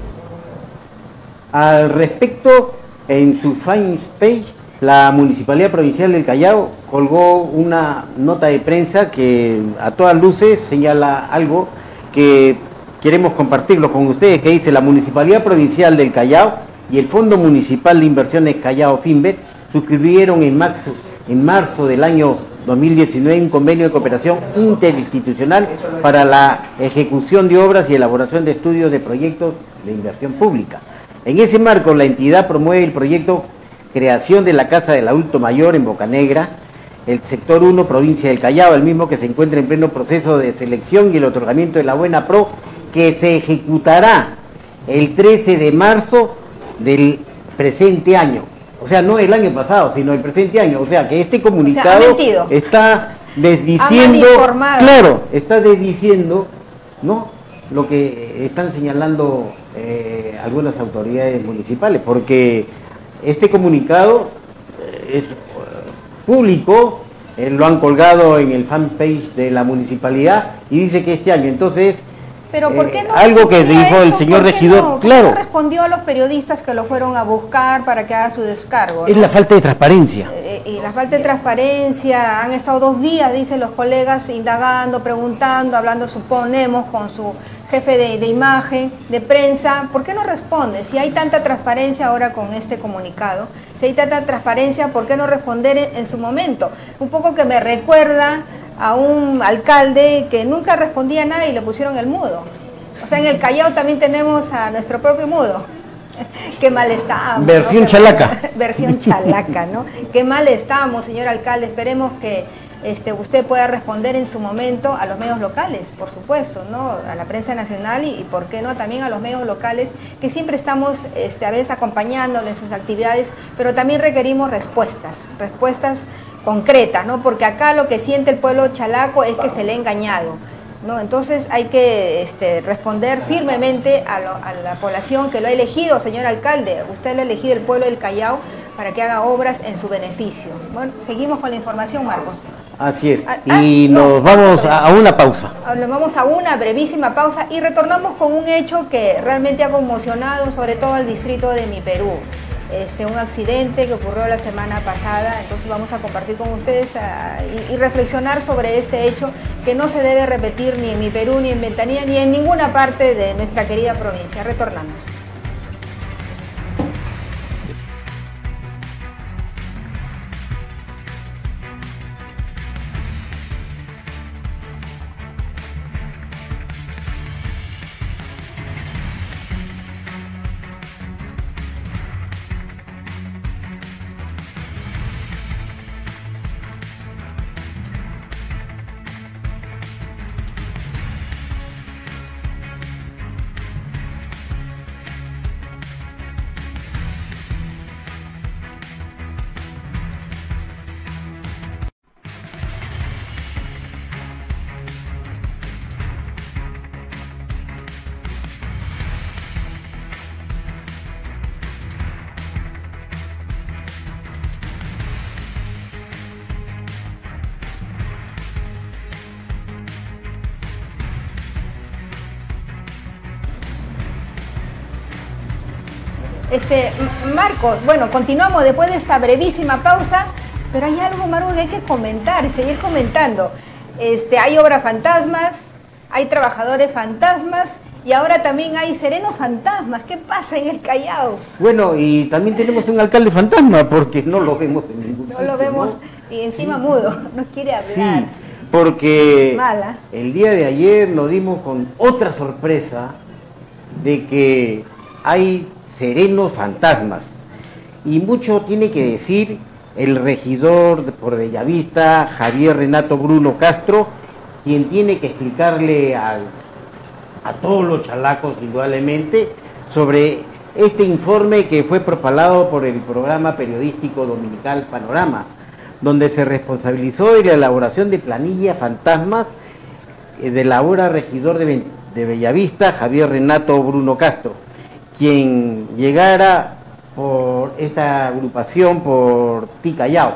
Al respecto, en su fanpage, la Municipalidad Provincial del Callao colgó una nota de prensa que a todas luces señala algo que queremos compartirlo con ustedes, que dice: la Municipalidad Provincial del Callao y el Fondo Municipal de Inversiones Callao Finver suscribieron en marzo, en marzo del año dos mil diecinueve un convenio de cooperación interinstitucional para la ejecución de obras y elaboración de estudios de proyectos de inversión pública. En ese marco, la entidad promueve el proyecto Creación de la Casa del Adulto Mayor en Bocanegra, el sector uno, provincia del Callao, el mismo que se encuentra en pleno proceso de selección y el otorgamiento de la Buena Pro, que se ejecutará el trece de marzo del presente año. O sea, no el año pasado, sino el presente año. O sea, que este comunicado, o sea, está desdiciendo, claro, está desdiciendo, ¿no?, lo que están señalando eh, algunas autoridades municipales, porque este comunicado es público, eh, lo han colgado en el fanpage de la municipalidad y dice que este año, entonces, pero ¿por qué no eh, algo que dijo esto? el señor regidor, no? claro, ¿Por qué no respondió a los periodistas que lo fueron a buscar para que haga su descargo? Es ¿no? la falta de transparencia. Eh, y la falta de transparencia, han estado dos días, dicen los colegas, indagando, preguntando, hablando, suponemos, con su jefe de, de imagen, de prensa. ¿Por qué no responde? Si hay tanta transparencia ahora con este comunicado, si hay tanta transparencia, ¿por qué no responder en, en su momento? Un poco que me recuerda a un alcalde que nunca respondía nada y le pusieron el mudo. O sea, en el Callao también tenemos a nuestro propio mudo. Qué mal estamos. Versión ¿no? chalaca. Versión chalaca, ¿no? Qué mal estamos, señor alcalde. Esperemos que este, usted pueda responder en su momento a los medios locales, por supuesto, ¿no? A la prensa nacional y, y por qué no, también a los medios locales, que siempre estamos este, a veces acompañándole en sus actividades, pero también requerimos respuestas, respuestas concretas, ¿no? Porque acá lo que siente el pueblo chalaco es que se le ha engañado, ¿no? Entonces hay que este, responder firmemente a, lo, a la población que lo ha elegido, señor alcalde. Usted lo ha elegido, el pueblo del Callao, para que haga obras en su beneficio. Bueno, seguimos con la información, Marcos. Así es, Ah, y no, nos vamos a, a una pausa. Nos vamos a una brevísima pausa y retornamos con un hecho que realmente ha conmocionado sobre todo al distrito de Mi Perú. Este, un accidente que ocurrió la semana pasada, entonces vamos a compartir con ustedes a, y, y reflexionar sobre este hecho que no se debe repetir ni en Mi Perú, ni en Ventanilla, ni en ninguna parte de nuestra querida provincia. Retornamos. Este, Marcos, bueno, continuamos después de esta brevísima pausa, pero hay algo, Marcos, que hay que comentar y seguir comentando. Este, hay obras fantasmas, hay trabajadores fantasmas y ahora también hay serenos fantasmas. ¿Qué pasa en el Callao? Bueno, y también tenemos un alcalde fantasma, porque no lo vemos en ningún No sitio, lo vemos, ¿no? y encima sí. Mudo, no quiere hablar. Sí, porque Mala. El día de ayer nos dimos con otra sorpresa de que hay serenos fantasmas, y mucho tiene que decir el regidor por Bellavista, Javier Renato Bruno Castro, quien tiene que explicarle al, a todos los chalacos indudablemente sobre este informe que fue propalado por el programa periodístico dominical Panorama, donde se responsabilizó de la elaboración de planillas fantasmas de la ahora regidor de, de Bellavista, Javier Renato Bruno Castro, quien llegara por esta agrupación por Ticallao.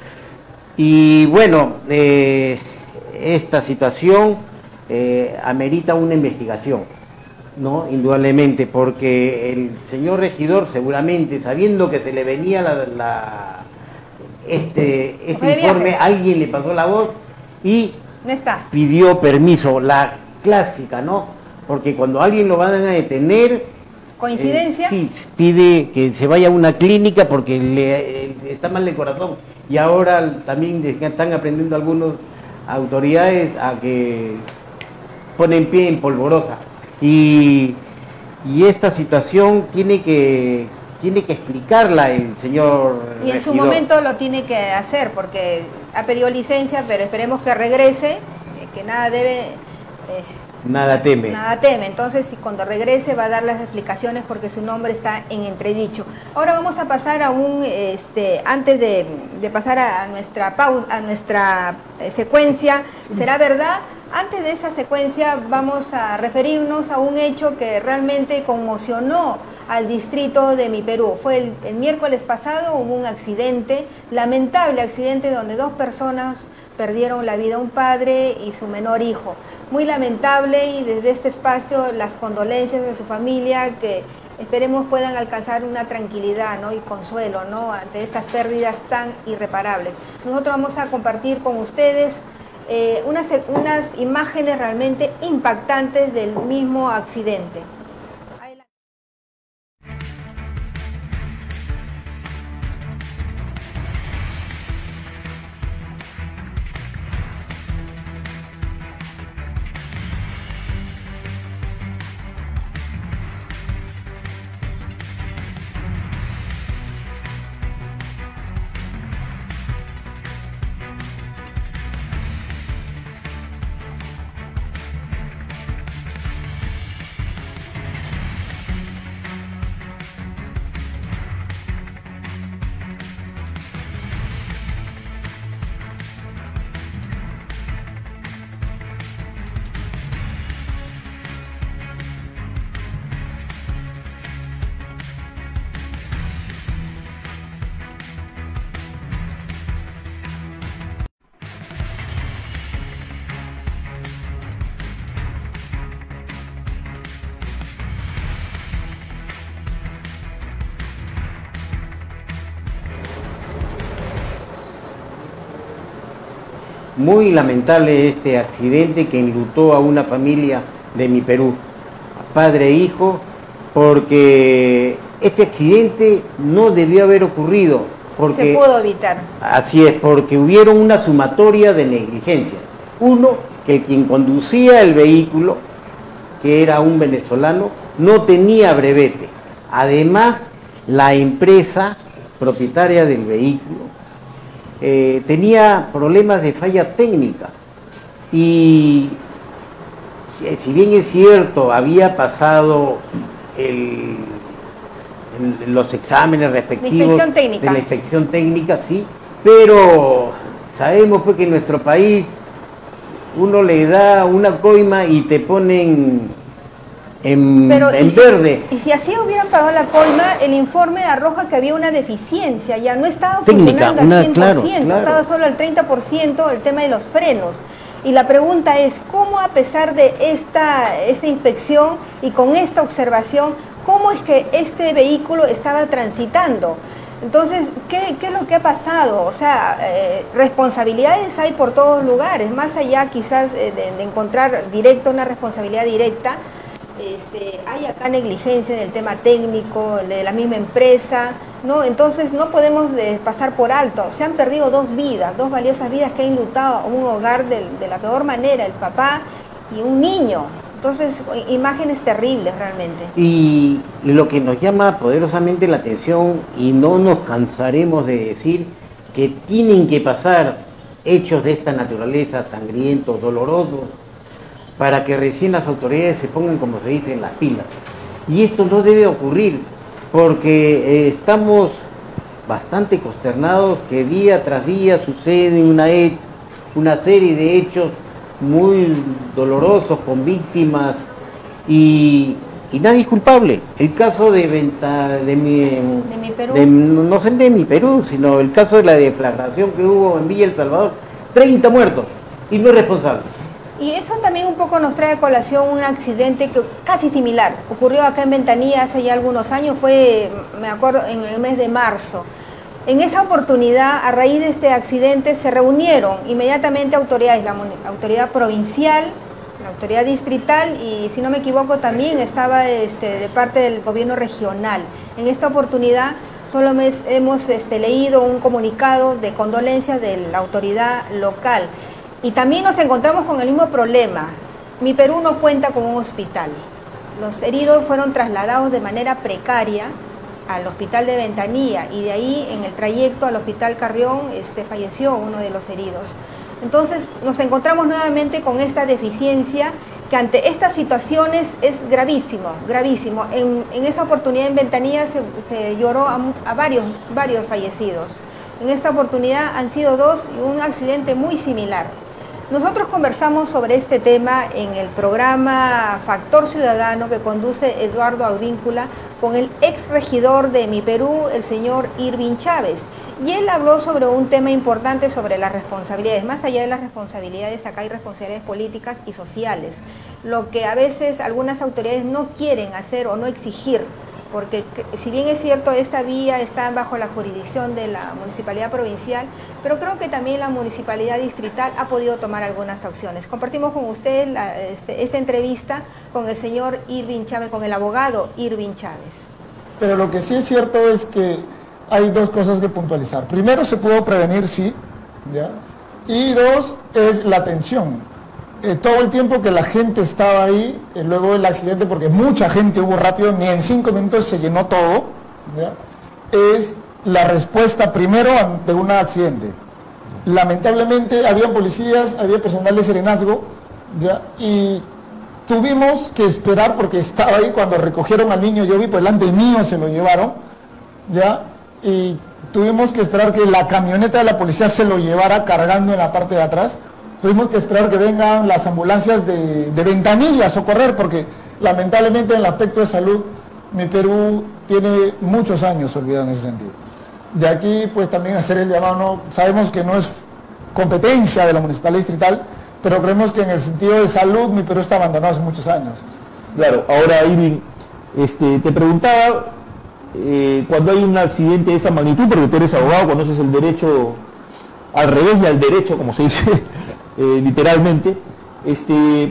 Y bueno, eh, esta situación eh, amerita una investigación, No, indudablemente, porque el señor regidor seguramente, sabiendo que se le venía la, la, este, este informe, alguien le pasó la voz y no está. Pidió permiso, la clásica, ¿no? Porque cuando alguien lo van a detener... ¿Coincidencia? Eh, sí, pide que se vaya a una clínica porque le, eh, está mal de corazón. Y ahora también están aprendiendo algunas autoridades a que ponen pie en polvorosa. Y, y esta situación tiene que, tiene que explicarla el señor Y en regidor. su momento lo tiene que hacer porque ha pedido licencia, pero esperemos que regrese, eh, que nada debe... Eh, Nada teme. Nada teme, entonces si cuando regrese va a dar las explicaciones porque su nombre está en entredicho. Ahora vamos a pasar a un, este, antes de, de pasar a nuestra pausa, a nuestra eh, secuencia, ¿será verdad? Antes de esa secuencia vamos a referirnos a un hecho que realmente conmocionó al distrito de Mi Perú. Fue el, el miércoles pasado, hubo un accidente, lamentable accidente donde dos personas perdieron la vida, un padre y su menor hijo. Muy lamentable y desde este espacio las condolencias de su familia que esperemos puedan alcanzar una tranquilidad, ¿no? y consuelo, ¿no? ante estas pérdidas tan irreparables. Nosotros vamos a compartir con ustedes eh, unas, unas imágenes realmente impactantes del mismo accidente. Muy lamentable este accidente que enlutó a una familia de Mi Perú, padre e hijo, porque este accidente no debió haber ocurrido. Porque, se pudo evitar. Así es, porque hubieron una sumatoria de negligencias. Uno, que el quien conducía el vehículo, que era un venezolano, no tenía brevete. Además, la empresa propietaria del vehículo Eh, tenía problemas de falla técnica y si, si bien es cierto había pasado el, el, los exámenes respectivos la técnica. de la inspección técnica, sí, pero sabemos pues que en nuestro país uno le da una coima y te ponen en, Pero, en y si, verde. Y si así hubieran pagado la coima, el informe arroja que había una deficiencia, ya no estaba Técnica, funcionando una, al cien por ciento, claro, claro. estaba solo al treinta por ciento el tema de los frenos. Y la pregunta es, ¿cómo a pesar de esta, esta inspección y con esta observación, cómo es que este vehículo estaba transitando? Entonces, ¿qué, qué es lo que ha pasado? O sea, eh, responsabilidades hay por todos lugares, más allá quizás de, de encontrar directo una responsabilidad directa. Este, hay acá negligencia en el tema técnico, de la misma empresa, ¿no? Entonces no podemos de, pasar por alto. Se han perdido dos vidas, dos valiosas vidas que han enlutado a un hogar de, de la peor manera, el papá y un niño. Entonces, imágenes terribles realmente. Y lo que nos llama poderosamente la atención, y no nos cansaremos de decir, que tienen que pasar hechos de esta naturaleza, sangrientos, dolorosos, para que recién las autoridades se pongan, como se dice, en las pilas. Y esto no debe ocurrir, porque eh, estamos bastante consternados que día tras día suceden una, una serie de hechos muy dolorosos con víctimas y, y nadie es culpable. El caso de venta de mi, de mi Perú. De, no sé de Mi Perú, sino el caso de la deflagración que hubo en Villa El Salvador, treinta muertos y no es responsable. Y eso también un poco nos trae a colación un accidente que casi similar. Ocurrió acá en Ventanilla hace ya algunos años, fue, me acuerdo, en el mes de marzo. En esa oportunidad, a raíz de este accidente, se reunieron inmediatamente autoridades, la autoridad provincial, la autoridad distrital y, si no me equivoco, también estaba este, de parte del gobierno regional. En esta oportunidad solo me, hemos este, leído un comunicado de condolencias de la autoridad local. Y también nos encontramos con el mismo problema. Mi Perú no cuenta con un hospital. Los heridos fueron trasladados de manera precaria al hospital de Ventanilla y de ahí en el trayecto al hospital Carrión este, falleció uno de los heridos. Entonces nos encontramos nuevamente con esta deficiencia que ante estas situaciones es gravísimo, gravísimo. En, en esa oportunidad en Ventanilla se, se lloró a, a varios, varios fallecidos. En esta oportunidad han sido dos y un accidente muy similar. Nosotros conversamos sobre este tema en el programa Factor Ciudadano que conduce Eduardo Advíncula con el ex regidor de Mi Perú, el señor Irving Chávez. Y él habló sobre un tema importante sobre las responsabilidades. Más allá de las responsabilidades, acá hay responsabilidades políticas y sociales. Lo que a veces algunas autoridades no quieren hacer o no exigir, porque si bien es cierto, esta vía está bajo la jurisdicción de la Municipalidad Provincial, pero creo que también la Municipalidad Distrital ha podido tomar algunas acciones. Compartimos con ustedes la, este, esta entrevista con el señor Irving Chávez, con el abogado Irving Chávez. Pero lo que sí es cierto es que hay dos cosas que puntualizar. Primero, se pudo prevenir, sí, ¿ya? Y dos, es la atención. Eh, todo el tiempo que la gente estaba ahí, eh, luego del accidente, porque mucha gente hubo rápido, ni en cinco minutos se llenó todo, ¿ya? Es la respuesta primero ante un accidente. Lamentablemente había policías, había personal de serenazgo, ¿ya? Y tuvimos que esperar, porque estaba ahí cuando recogieron al niño, yo vi por delante mío, se lo llevaron, ¿ya? Y tuvimos que esperar que la camioneta de la policía se lo llevara cargando en la parte de atrás. Tuvimos que esperar que vengan las ambulancias de, de Ventanilla a socorrer, porque lamentablemente en el aspecto de salud, Mi Perú tiene muchos años olvidado en ese sentido. De aquí, pues también hacer el llamado, no, sabemos que no es competencia de la Municipalidad Distrital, pero creemos que en el sentido de salud, Mi Perú está abandonado hace muchos años. Claro, ahora Irving, este, te preguntaba, eh, cuando hay un accidente de esa magnitud, porque tú eres abogado, conoces el derecho al revés y al derecho, como se dice, eh, literalmente, este,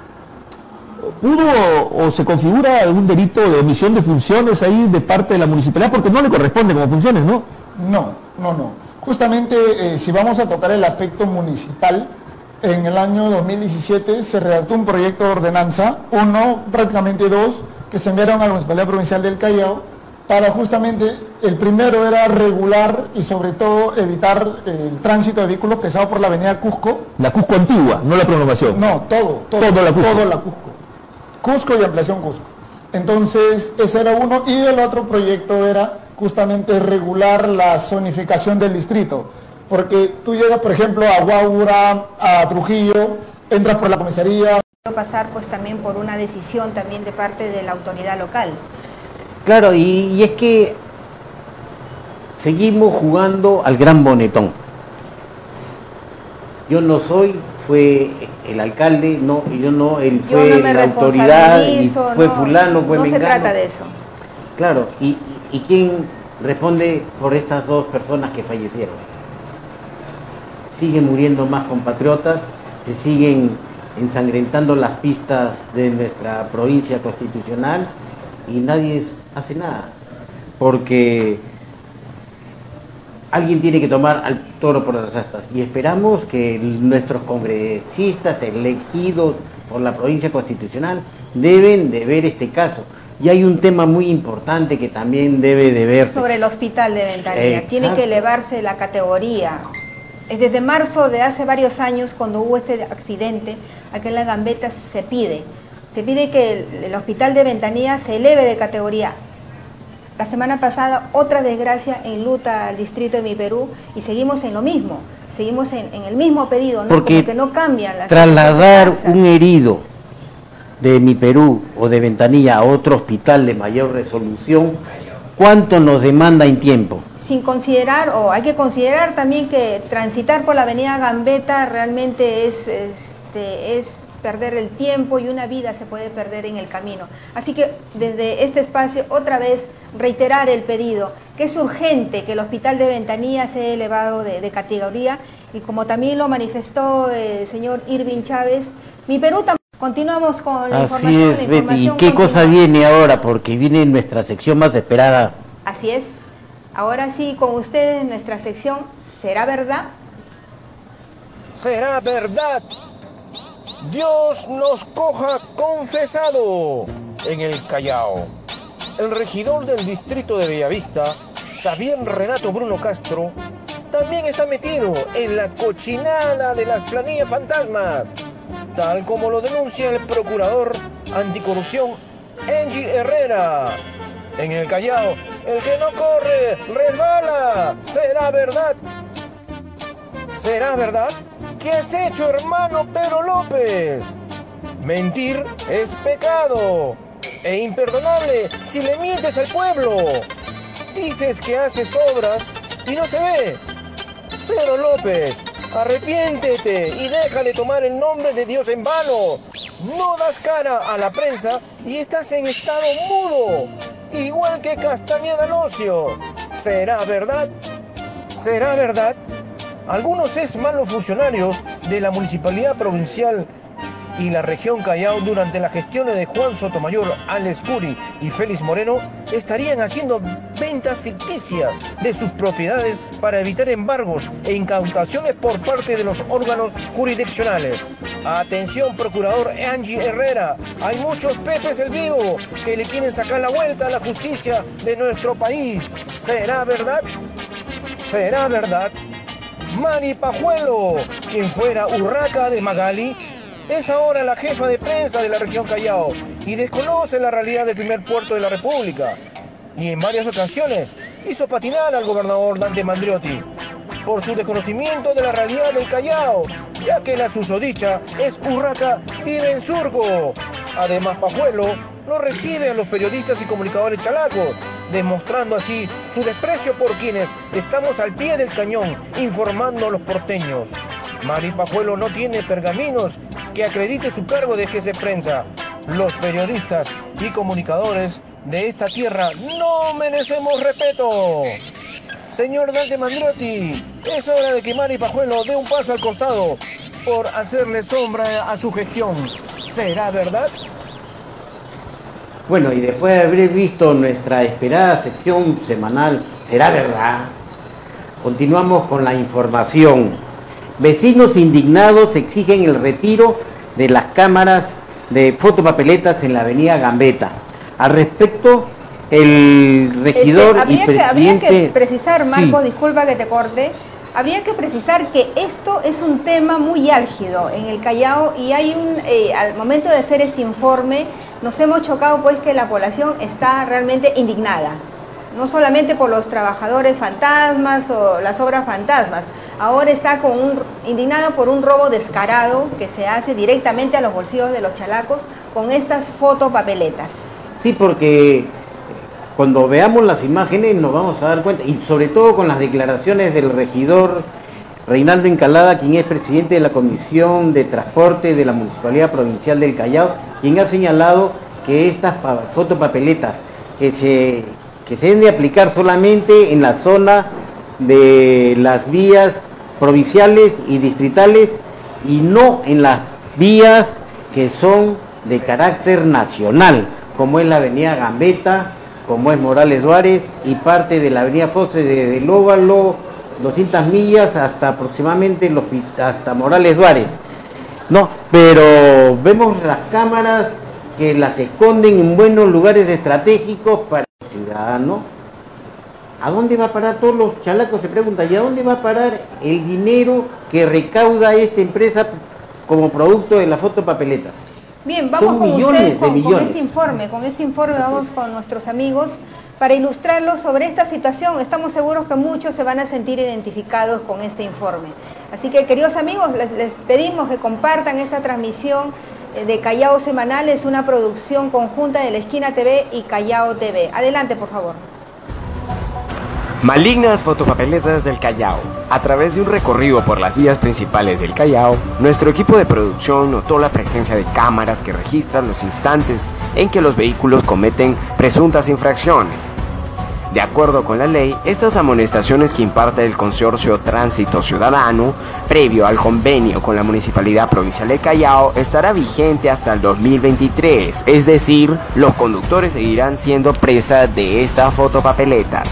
¿pudo o se configura algún delito de omisión de funciones ahí de parte de la municipalidad? Porque no le corresponde como funciones, ¿no? No, no, no. Justamente, eh, si vamos a tocar el aspecto municipal, en el año dos mil diecisiete se redactó un proyecto de ordenanza, uno, prácticamente dos, que se enviaron a la Municipalidad Provincial del Callao, para justamente, el primero era regular y sobre todo evitar el tránsito de vehículos pesados por la avenida Cusco. La Cusco antigua, no la prolongación. No, todo, todo, todo la Cusco. Todo la Cusco. Cusco y ampliación Cusco. Entonces, ese era uno, y el otro proyecto era justamente regular la zonificación del distrito. Porque tú llegas, por ejemplo, a Guaura, a Trujillo, entras por la comisaría. Pasar pues también por una decisión también de parte de la autoridad local. Claro, y, y es que seguimos jugando al gran bonetón. Yo no soy, fue el alcalde, no, yo no, él fue no la autoridad, y fue no, fulano, fue no mengano. se trata de eso. Claro, y, y ¿quién responde por estas dos personas que fallecieron? Siguen muriendo más compatriotas, se siguen ensangrentando las pistas de nuestra provincia constitucional y nadie hace nada, porque alguien tiene que tomar al toro por las astas y esperamos que nuestros congresistas elegidos por la provincia constitucional deben de ver este caso. Y hay un tema muy importante que también debe de verse. Sobre el hospital de Ventanilla, Exacto. Tiene que elevarse la categoría. Desde marzo de hace varios años, cuando hubo este accidente, aquí en la Gambetta se pide, se pide que el, el hospital de Ventanilla se eleve de categoría. La semana pasada, otra desgracia enluta al distrito de Mi Perú y seguimos en lo mismo, seguimos en, en el mismo pedido, ¿no? Porque como que no cambian las trasladar un herido de Mi Perú o de Ventanilla a otro hospital de mayor resolución, ¿cuánto nos demanda en tiempo? Sin considerar, o hay que considerar también que transitar por la avenida Gambetta realmente es, es este, es perder el tiempo y una vida se puede perder en el camino. Así que desde este espacio otra vez reiterar el pedido, que es urgente que el hospital de Ventanilla sea elevado de, de categoría, y como también lo manifestó el señor Irving Chávez, mi Perú también. Continuamos con la Así información. es, la Betty. información ¿Y qué continúa. cosa viene ahora? Porque viene nuestra sección más esperada. Así es. Ahora sí, con ustedes nuestra sección ¿Será verdad? ¿Será verdad? Dios nos coja confesado en el Callao. El regidor del distrito de Bellavista, Xavier Renato Bruno Castro, también está metido en la cochinada de las planillas fantasmas, tal como lo denuncia el procurador anticorrupción Angie Herrera. En el Callao, el que no corre, resbala. ¿Será verdad? ¿Será verdad? ¿Qué has hecho, hermano Pedro López? Mentir es pecado e imperdonable si le mientes al pueblo. Dices que haces obras y no se ve. Pedro López, arrepiéntete y deja de tomar el nombre de Dios en vano. No das cara a la prensa y estás en estado mudo, igual que Castañeda Locio. ¿Será verdad? ¿Será verdad? Algunos ex malos funcionarios de la Municipalidad Provincial y la región Callao durante las gestiones de Juan Sotomayor, Alex Curi y Félix Moreno estarían haciendo ventas ficticias de sus propiedades para evitar embargos e incautaciones por parte de los órganos jurisdiccionales. Atención, procurador Angie Herrera, hay muchos Pepes el vivo que le quieren sacar la vuelta a la justicia de nuestro país. ¿Será verdad? ¿Será verdad? Mari Pajuelo, quien fuera urraca de Magali, es ahora la jefa de prensa de la región Callao y desconoce la realidad del primer puerto de la República. Y en varias ocasiones hizo patinar al gobernador Dante Mandriotti por su desconocimiento de la realidad del Callao, ya que la susodicha es urraca, vive en Surco. Además, Pajuelo no recibe a los periodistas y comunicadores chalacos, demostrando así su desprecio por quienes estamos al pie del cañón informando a los porteños. Mari Pajuelo no tiene pergaminos que acredite su cargo de jefe de prensa. Los periodistas y comunicadores de esta tierra no merecemos respeto. Señor Dante Mandriotti, es hora de que Mari Pajuelo dé un paso al costado por hacerle sombra a su gestión. ¿Será verdad? Bueno, y después de haber visto nuestra esperada sección semanal, ¿será verdad? Continuamos con la información. Vecinos indignados exigen el retiro de las cámaras de fotopapeletas en la avenida Gambetta. Al respecto, el regidor este, y que, presidente... Habría que precisar, Marco, sí. disculpa que te corte, habría que precisar que esto es un tema muy álgido en el Callao y hay un, eh, al momento de hacer este informe, nos hemos chocado pues que la población está realmente indignada, no solamente por los trabajadores fantasmas o las obras fantasmas, ahora está con un, indignada por un robo descarado que se hace directamente a los bolsillos de los chalacos con estas fotopapeletas. Sí, porque cuando veamos las imágenes nos vamos a dar cuenta, y sobre todo con las declaraciones del regidor Reinaldo Encalada, quien es presidente de la Comisión de Transporte de la Municipalidad Provincial del Callao, quien ha señalado que estas fotopapeletas que se, que se deben de aplicar solamente en la zona de las vías provinciales y distritales y no en las vías que son de carácter nacional, como es la avenida Gambetta, como es Morales Duárez y parte de la avenida Fosse desde el Óvalo, doscientas millas hasta aproximadamente los, hasta Morales Duárez. No, pero vemos las cámaras que las esconden en buenos lugares estratégicos para el ciudadano. ¿A dónde va a parar todos los chalacos? Se pregunta, ¿y a dónde va a parar el dinero que recauda esta empresa como producto de las fotopapeletas? Bien, vamos Son con millones ustedes, con, de con millones. este informe, con este informe vamos con nuestros amigos para ilustrarlos sobre esta situación. Estamos seguros que muchos se van a sentir identificados con este informe. Así que, queridos amigos, les, les pedimos que compartan esta transmisión de Callao Semanal. Es una producción conjunta de La Esquina T V y Callao T V. Adelante, por favor. Malignas fotopapeletas del Callao. A través de un recorrido por las vías principales del Callao, nuestro equipo de producción notó la presencia de cámaras que registran los instantes en que los vehículos cometen presuntas infracciones. De acuerdo con la ley, estas amonestaciones que imparte el Consorcio Tránsito Ciudadano, previo al convenio con la Municipalidad Provincial de Callao, estará vigente hasta el dos mil veintitrés, es decir, los conductores seguirán siendo presa de estas fotopapeletas.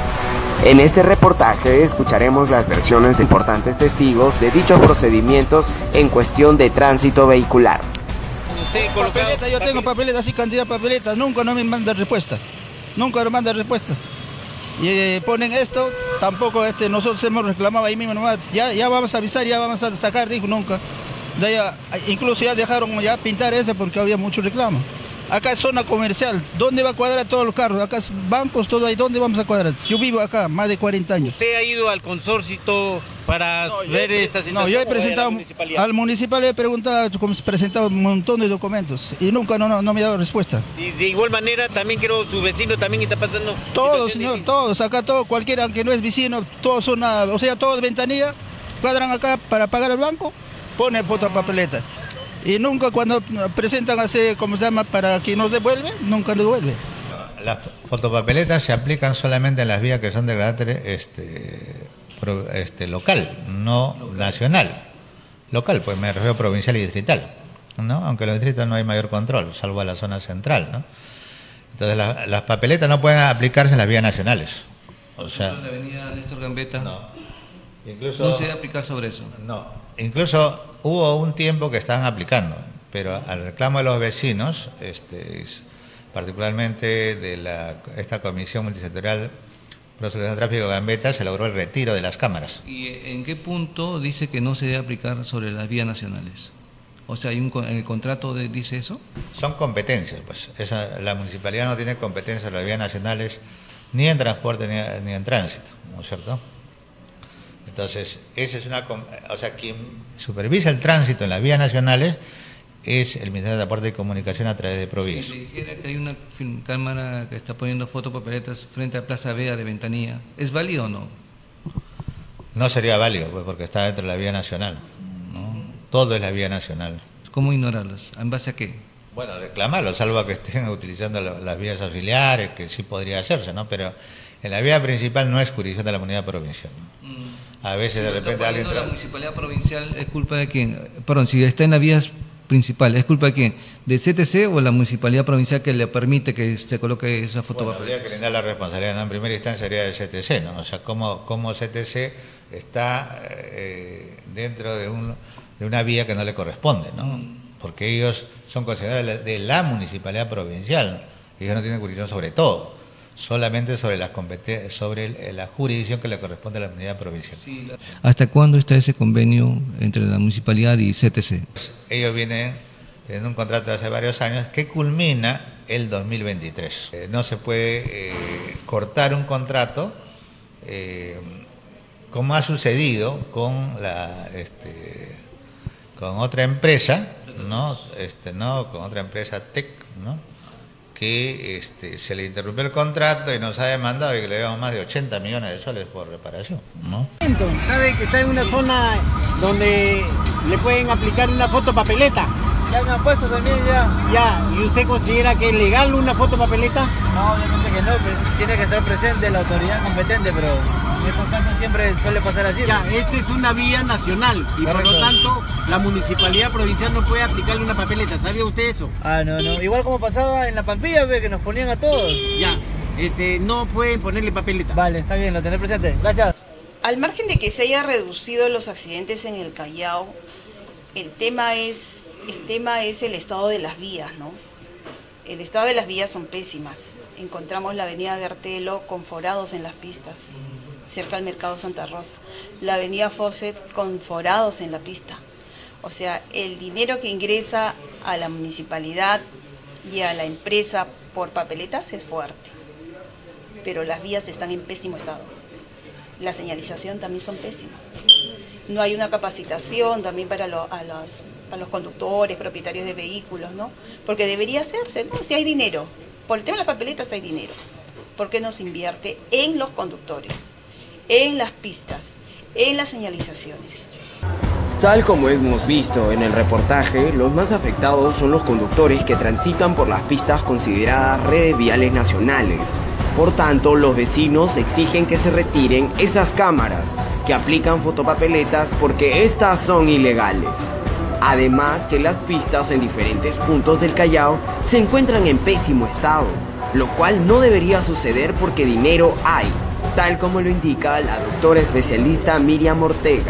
En este reportaje escucharemos las versiones de importantes testigos de dichos procedimientos en cuestión de tránsito vehicular. Papeleta, yo tengo papeletas, así cantidad de papeletas, nunca no me mandan respuesta, nunca me mandan respuesta. Y eh, ponen esto, tampoco este, nosotros hemos reclamado ahí mismo nomás, ya, ya vamos a avisar, ya vamos a sacar, dijo nunca. De allá, incluso ya dejaron ya pintar ese porque había mucho reclamo. Acá es zona comercial, ¿dónde va a cuadrar todos los carros? Acá es bancos, todo ahí, ¿dónde vamos a cuadrar? Yo vivo acá, más de cuarenta años. ¿Usted ha ido al consorcio para no, ver he, esta situación? No, yo he presentado, al municipal he preguntado, he presentado un montón de documentos y nunca no, no, no me ha dado respuesta. Y de igual manera, también creo su vecino también está pasando... Todos, señor, todos, acá todos, cualquiera, aunque no es vecino, todos son, una, o sea, todos de ventanilla, cuadran acá para pagar el banco, pone fotopapeleta. Y nunca cuando presentan así, ¿cómo se llama?, para que nos devuelve, nunca nos devuelve. Las fotopapeletas se aplican solamente en las vías que son de carácter este, pro, este, local, no local. Nacional. Local, pues me refiero a provincial y distrital, ¿no? Aunque en los distritos no hay mayor control, salvo a la zona central, ¿no? Entonces la, las papeletas no pueden aplicarse en las vías nacionales. O sea, ¿en la avenida Néstor Gambetta? No. Incluso, ¿No se debe aplicar sobre eso? No. Incluso hubo un tiempo que estaban aplicando, pero al reclamo de los vecinos, este, particularmente de la, esta comisión multisectorial pro seguridad de tráfico de Gambetta, se logró el retiro de las cámaras. ¿Y en qué punto dice que no se debe aplicar sobre las vías nacionales? O sea, ¿hay un, ¿en el contrato de, dice eso? Son competencias, pues. Esa, la municipalidad no tiene competencias en las vías nacionales ni en transporte ni, ni en tránsito, ¿no es cierto? Entonces, esa es una, o sea, quien supervisa el tránsito en las vías nacionales es el Ministerio de Transporte y Comunicación a través de Provías. Si le dijera que hay una cámara que está poniendo fotopapeletas frente a Plaza Vea de Ventanilla, ¿es válido o no? No sería válido, pues, porque está dentro de la vía nacional, ¿no? Todo es la vía nacional. ¿Cómo ignorarlas? ¿En base a qué? Bueno, reclamarlo, salvo que estén utilizando las vías auxiliares, que sí podría hacerse, ¿no? Pero en la vía principal no es jurisdicción de la comunidad provincial, ¿no? Mm. A veces de repente alguien... ¿La municipalidad provincial es culpa de quién? Perdón, si está en las vías principales, ¿es culpa de quién? ¿De C T C o la municipalidad provincial que le permite que se coloque esa fotopapeleta? Bueno, habría que brindar la responsabilidad, ¿no? En primera instancia sería del C T C, ¿no? O sea, cómo, cómo C T C está eh, dentro de, un, de una vía que no le corresponde, ¿no? Porque ellos son considerados de la municipalidad provincial, ellos no tienen jurisdicción sobre todo, solamente sobre la, sobre la jurisdicción que le corresponde a la unidad provincial. Sí, la... ¿Hasta cuándo está ese convenio entre la municipalidad y C T C? Ellos vienen teniendo un contrato de hace varios años que culmina el dos mil veintitrés. Eh, no se puede eh, cortar un contrato eh, como ha sucedido con la este, con otra empresa, ¿no? Este, no, con otra empresa T E C, ¿no? Que este, se le interrumpió el contrato y nos ha demandado y que le debemos más de ochenta millones de soles por reparación, ¿no? ¿Sabe que está en una zona donde le pueden aplicar una fotopapeleta? Ya me han puesto también ya. Ya, ¿y usted considera que es legal una fotopapeleta? No, obviamente que no, pues tiene que estar presente la autoridad competente, pero en estos casos siempre suele pasar así. Ya, esta es una vía nacional y correcto. Por lo tanto la municipalidad provincial no puede aplicarle una papeleta, ¿sabía usted eso? Ah, no, no, igual como pasaba en la Pampilla, ve, que nos ponían a todos. Ya, este, no pueden ponerle papeleta. Vale, está bien, lo tendré presente, gracias. Al margen de que se haya reducido los accidentes en el Callao, el tema es... El tema es el estado de las vías, ¿no? El estado de las vías son pésimas. Encontramos la avenida Bertelo con forados en las pistas, cerca al Mercado Santa Rosa. La avenida Fawcett con forados en la pista. O sea, el dinero que ingresa a la municipalidad y a la empresa por papeletas es fuerte. Pero las vías están en pésimo estado. La señalización también son pésimas. No hay una capacitación también para lo, a, los, a los conductores, propietarios de vehículos, ¿no? Porque debería hacerse, ¿no? Si hay dinero, por el tema de las papeletas hay dinero. ¿Por qué no se invierte en los conductores, en las pistas, en las señalizaciones. Tal como hemos visto en el reportaje, los más afectados son los conductores que transitan por las pistas consideradas redes viales nacionales. Por tanto, los vecinos exigen que se retiren esas cámaras que aplican fotopapeletas porque estas son ilegales. Además que las pistas en diferentes puntos del Callao se encuentran en pésimo estado, lo cual no debería suceder porque dinero hay, tal como lo indica la doctora especialista Miriam Ortega.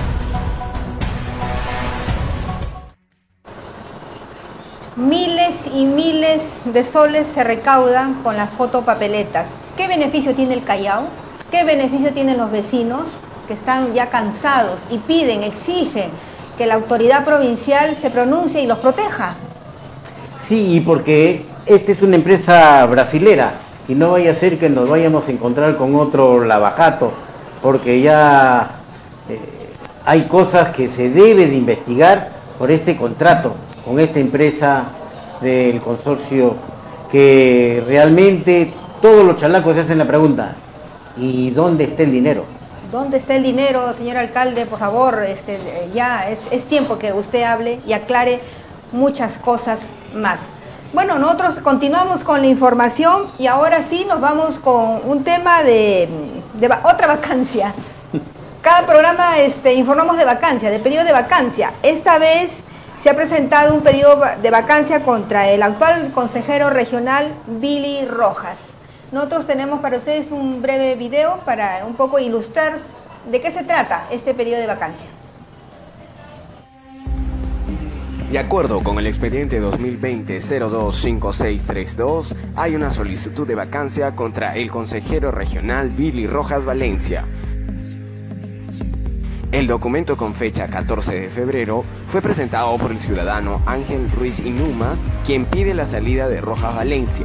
Miles y miles de soles se recaudan con las fotopapeletas. ¿Qué beneficio tiene el Callao? ¿Qué beneficio tienen los vecinos que están ya cansados y piden, exigen que la autoridad provincial se pronuncie y los proteja? Sí, y porque esta es una empresa brasilera y no vaya a ser que nos vayamos a encontrar con otro lavajato, porque ya eh, hay cosas que se debe de investigar por este contrato con esta empresa del consorcio, que realmente todos los chalacos se hacen la pregunta, ¿y dónde está el dinero? ¿Dónde está el dinero, señor alcalde? Por favor, este, ya es, es tiempo que usted hable y aclare muchas cosas más. Bueno, nosotros continuamos con la información y ahora sí nos vamos con un tema de, de otra vacancia. Cada programa este, informamos de vacancia, de periodo de vacancia. Esta vez se ha presentado un periodo de vacancia contra el actual consejero regional Billy Rojas. Nosotros tenemos para ustedes un breve video para un poco ilustrar de qué se trata este periodo de vacancia. De acuerdo con el expediente dos mil veinte cero dos cinco seis tres dos, hay una solicitud de vacancia contra el consejero regional Billy Rojas Valencia. El documento con fecha catorce de febrero fue presentado por el ciudadano Ángel Ruiz Inuma, quien pide la salida de Rojas Valencia.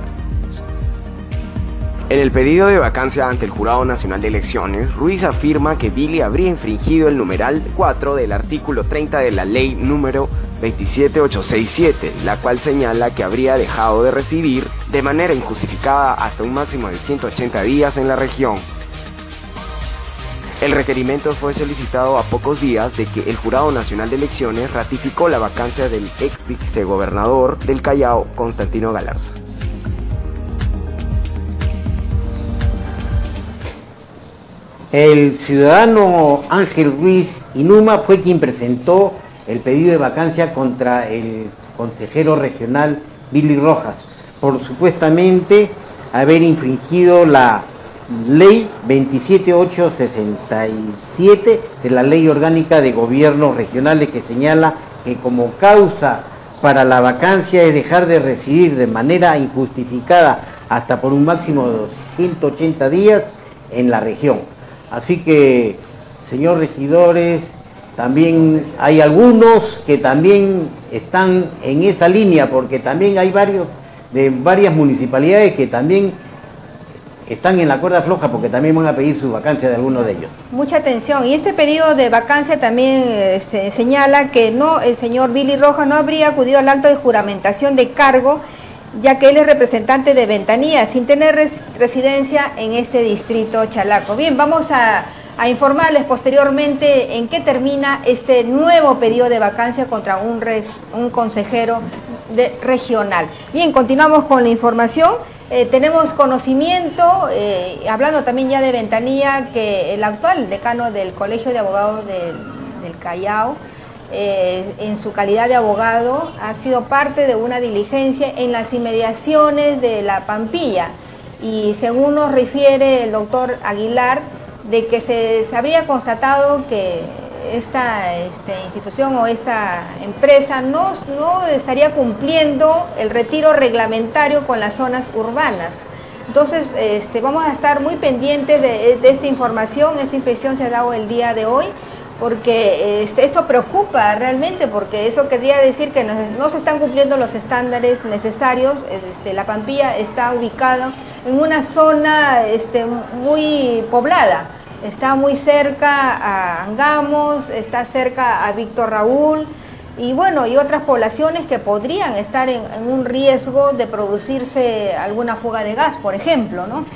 En el pedido de vacancia ante el Jurado Nacional de Elecciones, Ruiz afirma que Billy habría infringido el numeral cuatro del artículo treinta de la ley número veintisiete mil ochocientos sesenta y siete, la cual señala que habría dejado de residir de manera injustificada hasta un máximo de ciento ochenta días en la región. El requerimiento fue solicitado a pocos días de que el Jurado Nacional de Elecciones ratificó la vacancia del ex vicegobernador del Callao, Constantino Galarza. El ciudadano Ángel Ruiz Inuma fue quien presentó el pedido de vacancia contra el consejero regional Billy Rojas por supuestamente haber infringido la ley veintisiete mil ochocientos sesenta y siete de la Ley Orgánica de Gobiernos Regionales, que señala que como causa para la vacancia es dejar de residir de manera injustificada hasta por un máximo de ciento ochenta días en la región. Así que, señores regidores, también hay algunos que también están en esa línea, porque también hay varios de varias municipalidades que también están en la cuerda floja porque también van a pedir su vacancia de algunos de ellos. Mucha atención. Y este periodo de vacancia también este, señala que no, el señor Billy Rojas no habría acudido al acto de juramentación de cargo, ya que él es representante de Ventanilla, sin tener res, residencia en este distrito chalaco. Bien, vamos a, a informarles posteriormente en qué termina este nuevo periodo de vacancia contra un, re, un consejero de, regional. Bien, continuamos con la información. Eh, tenemos conocimiento, eh, hablando también ya de Ventanilla, que el actual decano del Colegio de Abogados del, del Callao, eh, en su calidad de abogado, ha sido parte de una diligencia en las inmediaciones de la Pampilla. Y según nos refiere el doctor Aguilar, de que se, se habría constatado que esta este, institución o esta empresa no, no estaría cumpliendo el retiro reglamentario con las zonas urbanas. Entonces este, vamos a estar muy pendientes de, de esta información. Esta inspección se ha dado el día de hoy porque este, esto preocupa realmente, porque eso querría decir que no, no se están cumpliendo los estándares necesarios. Este, la Pampilla está ubicada en una zona este, muy poblada. Está muy cerca a Angamos, está cerca a Víctor Raúl y bueno, y otras poblaciones que podrían estar en, en un riesgo de producirse alguna fuga de gas, por ejemplo, ¿no?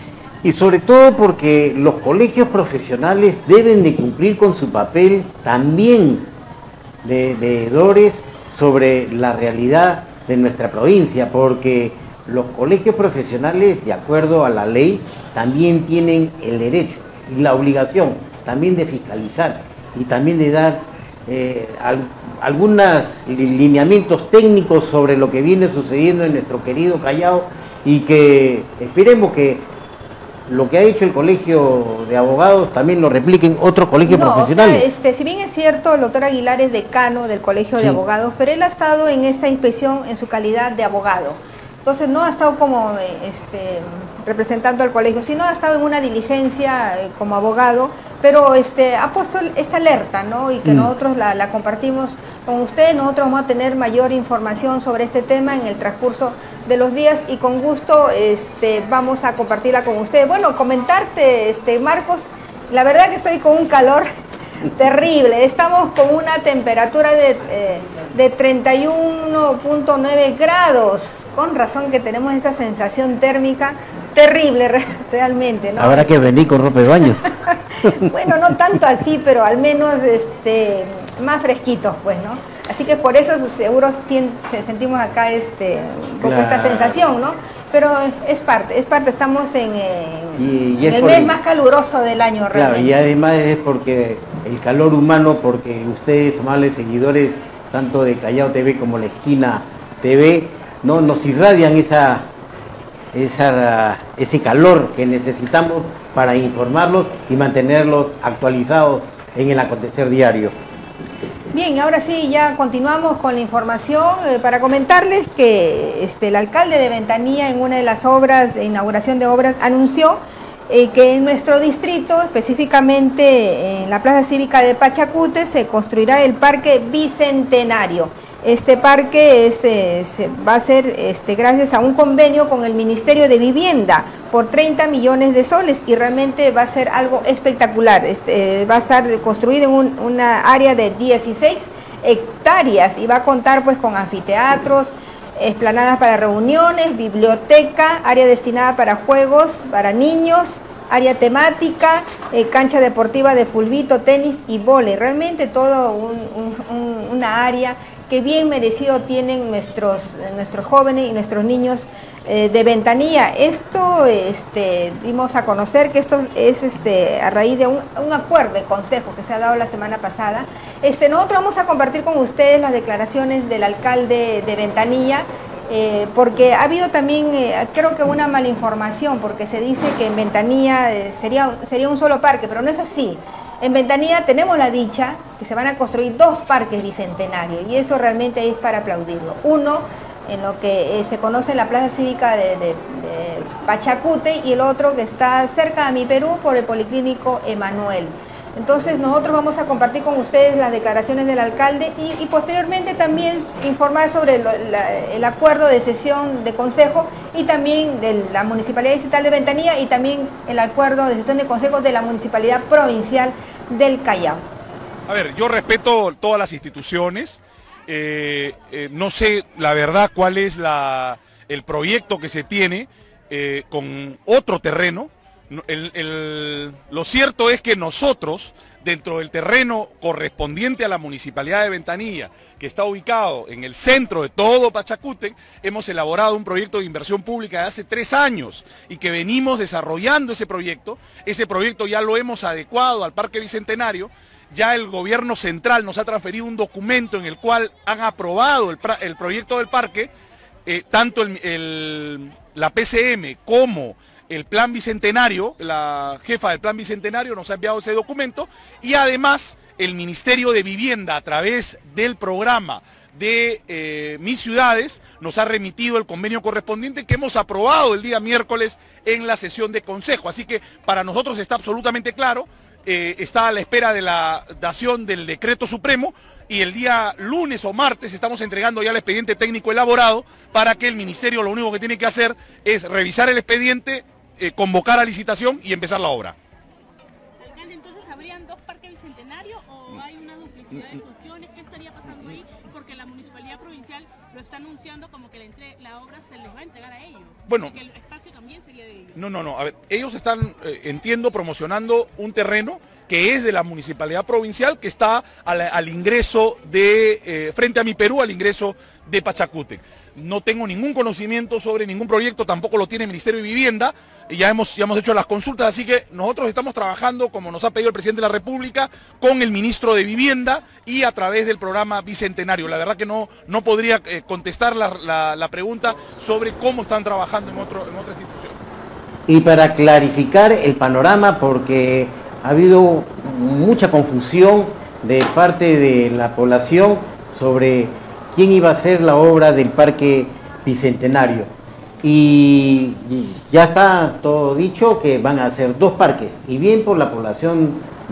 Y sobre todo porque los colegios profesionales deben de cumplir con su papel también de veedores sobre la realidad de nuestra provincia, porque los colegios profesionales, de acuerdo a la ley, también tienen el derecho y la obligación también de fiscalizar y también de dar eh, al, algunos lineamientos técnicos sobre lo que viene sucediendo en nuestro querido Callao, y que esperemos que lo que ha hecho el Colegio de Abogados también lo repliquen otros colegios no, profesionales. O sea, este, si bien es cierto, el doctor Aguilar es decano del Colegio Sí. de Abogados, pero él ha estado en esta inspección en su calidad de abogado. Entonces no ha estado como este, representando al colegio, sino ha estado en una diligencia eh, como abogado, pero este, ha puesto esta alerta, ¿no? Y que mm. nosotros la, la compartimos con ustedes. Nosotros vamos a tener mayor información sobre este tema en el transcurso de los días y con gusto este, vamos a compartirla con ustedes. Bueno, comentarte, este, Marcos, la verdad que estoy con un calor terrible. Estamos con una temperatura de, eh, de treinta y uno punto nueve grados. Con razón que tenemos esa sensación térmica terrible re realmente, ¿no? Habrá que venir con ropa de baño. Bueno, no tanto así, pero al menos este, más fresquitos, pues, ¿no? Así que por eso seguro sentimos acá este, un poco claro. esta sensación, ¿no? Pero es parte, es parte, estamos en, en, y, y en el mes el, más caluroso del año, claro, realmente. Y además es porque el calor humano, porque ustedes, amables seguidores, tanto de Callao T V como La Esquina T V, ¿no? Nos irradian esa, esa, ese calor que necesitamos para informarlos y mantenerlos actualizados en el acontecer diario. Bien, ahora sí, ya continuamos con la información eh, para comentarles que este, el alcalde de Ventanilla en una de las obras, inauguración de obras, anunció eh, que en nuestro distrito, específicamente en la Plaza Cívica de Pachacute, se construirá el Parque Bicentenario. Este parque es, eh, se va a ser este, gracias a un convenio con el Ministerio de Vivienda por treinta millones de soles y realmente va a ser algo espectacular. Este, va a estar construido en un, una área de dieciséis hectáreas y va a contar pues con anfiteatros, esplanadas para reuniones, biblioteca, área destinada para juegos para niños, área temática, eh, cancha deportiva de fulbito, tenis y vóley. Realmente todo un, un, un, una área que bien merecido tienen nuestros, nuestros jóvenes y nuestros niños eh, de Ventanilla. Esto este, dimos a conocer que esto es este, a raíz de un, un acuerdo de consejo que se ha dado la semana pasada. Este, nosotros vamos a compartir con ustedes las declaraciones del alcalde de Ventanilla, eh, porque ha habido también, eh, creo que una malinformación, porque se dice que en Ventanilla eh, sería, sería un solo parque, pero no es así. En Ventanilla tenemos la dicha que se van a construir dos parques bicentenarios y eso realmente es para aplaudirlo. Uno en lo que eh, se conoce la Plaza Cívica de, de, de Pachacute y el otro que está cerca de Mi Perú por el Policlínico Emanuel. Entonces nosotros vamos a compartir con ustedes las declaraciones del alcalde y, y posteriormente también informar sobre lo, la, el acuerdo de sesión de consejo y también de la Municipalidad Distrital de Ventanilla y también el acuerdo de sesión de consejo de la Municipalidad Provincial del Callao. A ver, yo respeto todas las instituciones, eh, eh, no sé la verdad cuál es la, el proyecto que se tiene eh, con otro terreno. El, el, lo cierto es que nosotros, dentro del terreno correspondiente a la Municipalidad de Ventanilla, que está ubicado en el centro de todo Pachacute, hemos elaborado un proyecto de inversión pública de hace tres años y que venimos desarrollando ese proyecto. Ese proyecto ya lo hemos adecuado al Parque Bicentenario. Ya el gobierno central nos ha transferido un documento en el cual han aprobado el, el proyecto del parque, eh, tanto el, el, la P C M como el Plan Bicentenario. La jefa del Plan Bicentenario nos ha enviado ese documento y además el Ministerio de Vivienda a través del programa de eh, Mis Ciudades nos ha remitido el convenio correspondiente que hemos aprobado el día miércoles en la sesión de consejo. Así que para nosotros está absolutamente claro, eh, está a la espera de la dación del decreto supremo y el día lunes o martes estamos entregando ya el expediente técnico elaborado para que el Ministerio lo único que tiene que hacer es revisar el expediente, eh, convocar a licitación y empezar la obra. Alcalde, entonces ¿habrían dos parques bicentenarios o hay una duplicidad de funciones? ¿Qué estaría pasando ahí? Porque la Municipalidad Provincial lo está anunciando como que la, entre, la obra se les va a entregar a ellos. Bueno, que el espacio también sería de ellos. No, no, no. A ver, ellos están, eh, entiendo, promocionando un terreno que es de la municipalidad provincial, que está al, al ingreso de, eh, frente a Mi Perú, al ingreso de Pachacútec. No tengo ningún conocimiento sobre ningún proyecto, tampoco lo tiene el Ministerio de Vivienda, y ya hemos, ya hemos hecho las consultas, así que nosotros estamos trabajando, como nos ha pedido el Presidente de la República, con el Ministro de Vivienda y a través del programa Bicentenario. La verdad que no, no podría eh, contestar la, la, la pregunta sobre cómo están trabajando en, otro, en otra institución. Y para clarificar el panorama, porque ha habido mucha confusión de parte de la población sobre quién iba a hacer la obra del Parque Bicentenario. Y ya está todo dicho que van a hacer dos parques, y bien por la población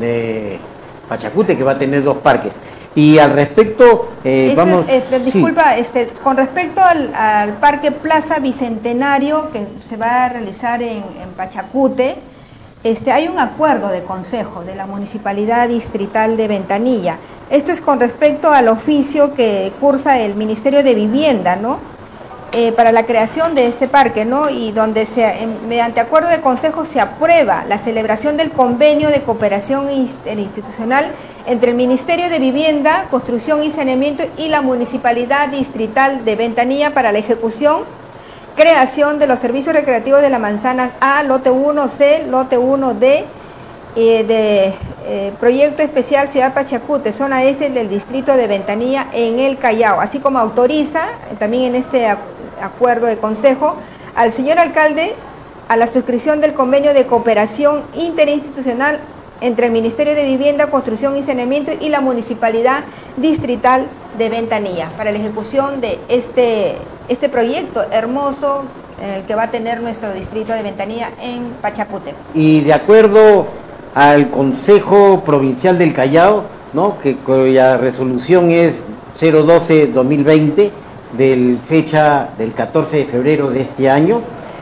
de Pachacútec, que va a tener dos parques. Y al respecto, eh, Eso vamos... es, este, disculpa, sí. este, con respecto al, al Parque Plaza Bicentenario que se va a realizar en, en Pachacútec, este, hay un acuerdo de consejo de la Municipalidad Distrital de Ventanilla. Esto es con respecto al oficio que cursa el Ministerio de Vivienda, ¿no? Eh, para la creación de este parque, ¿no? Y donde se, en, mediante acuerdo de consejo se aprueba la celebración del convenio de cooperación institucional entre el Ministerio de Vivienda, Construcción y Saneamiento y la Municipalidad Distrital de Ventanilla para la ejecución, creación de los servicios recreativos de la Manzana A, lote uno C, lote uno D, eh, de eh, Proyecto Especial Ciudad Pachacútec, zona este del distrito de Ventanilla en el Callao, así como autoriza eh, también en este acuerdo de consejo al señor alcalde a la suscripción del convenio de cooperación interinstitucional entre el Ministerio de Vivienda, Construcción y Saneamiento y la Municipalidad Distrital de Ventanilla para la ejecución de este, este proyecto hermoso eh, que va a tener nuestro distrito de Ventanilla en Pachacútec. Y de acuerdo al Consejo Provincial del Callao, ¿no?, que cuya resolución es cero doce dos mil veinte, del fecha del catorce de febrero de este año,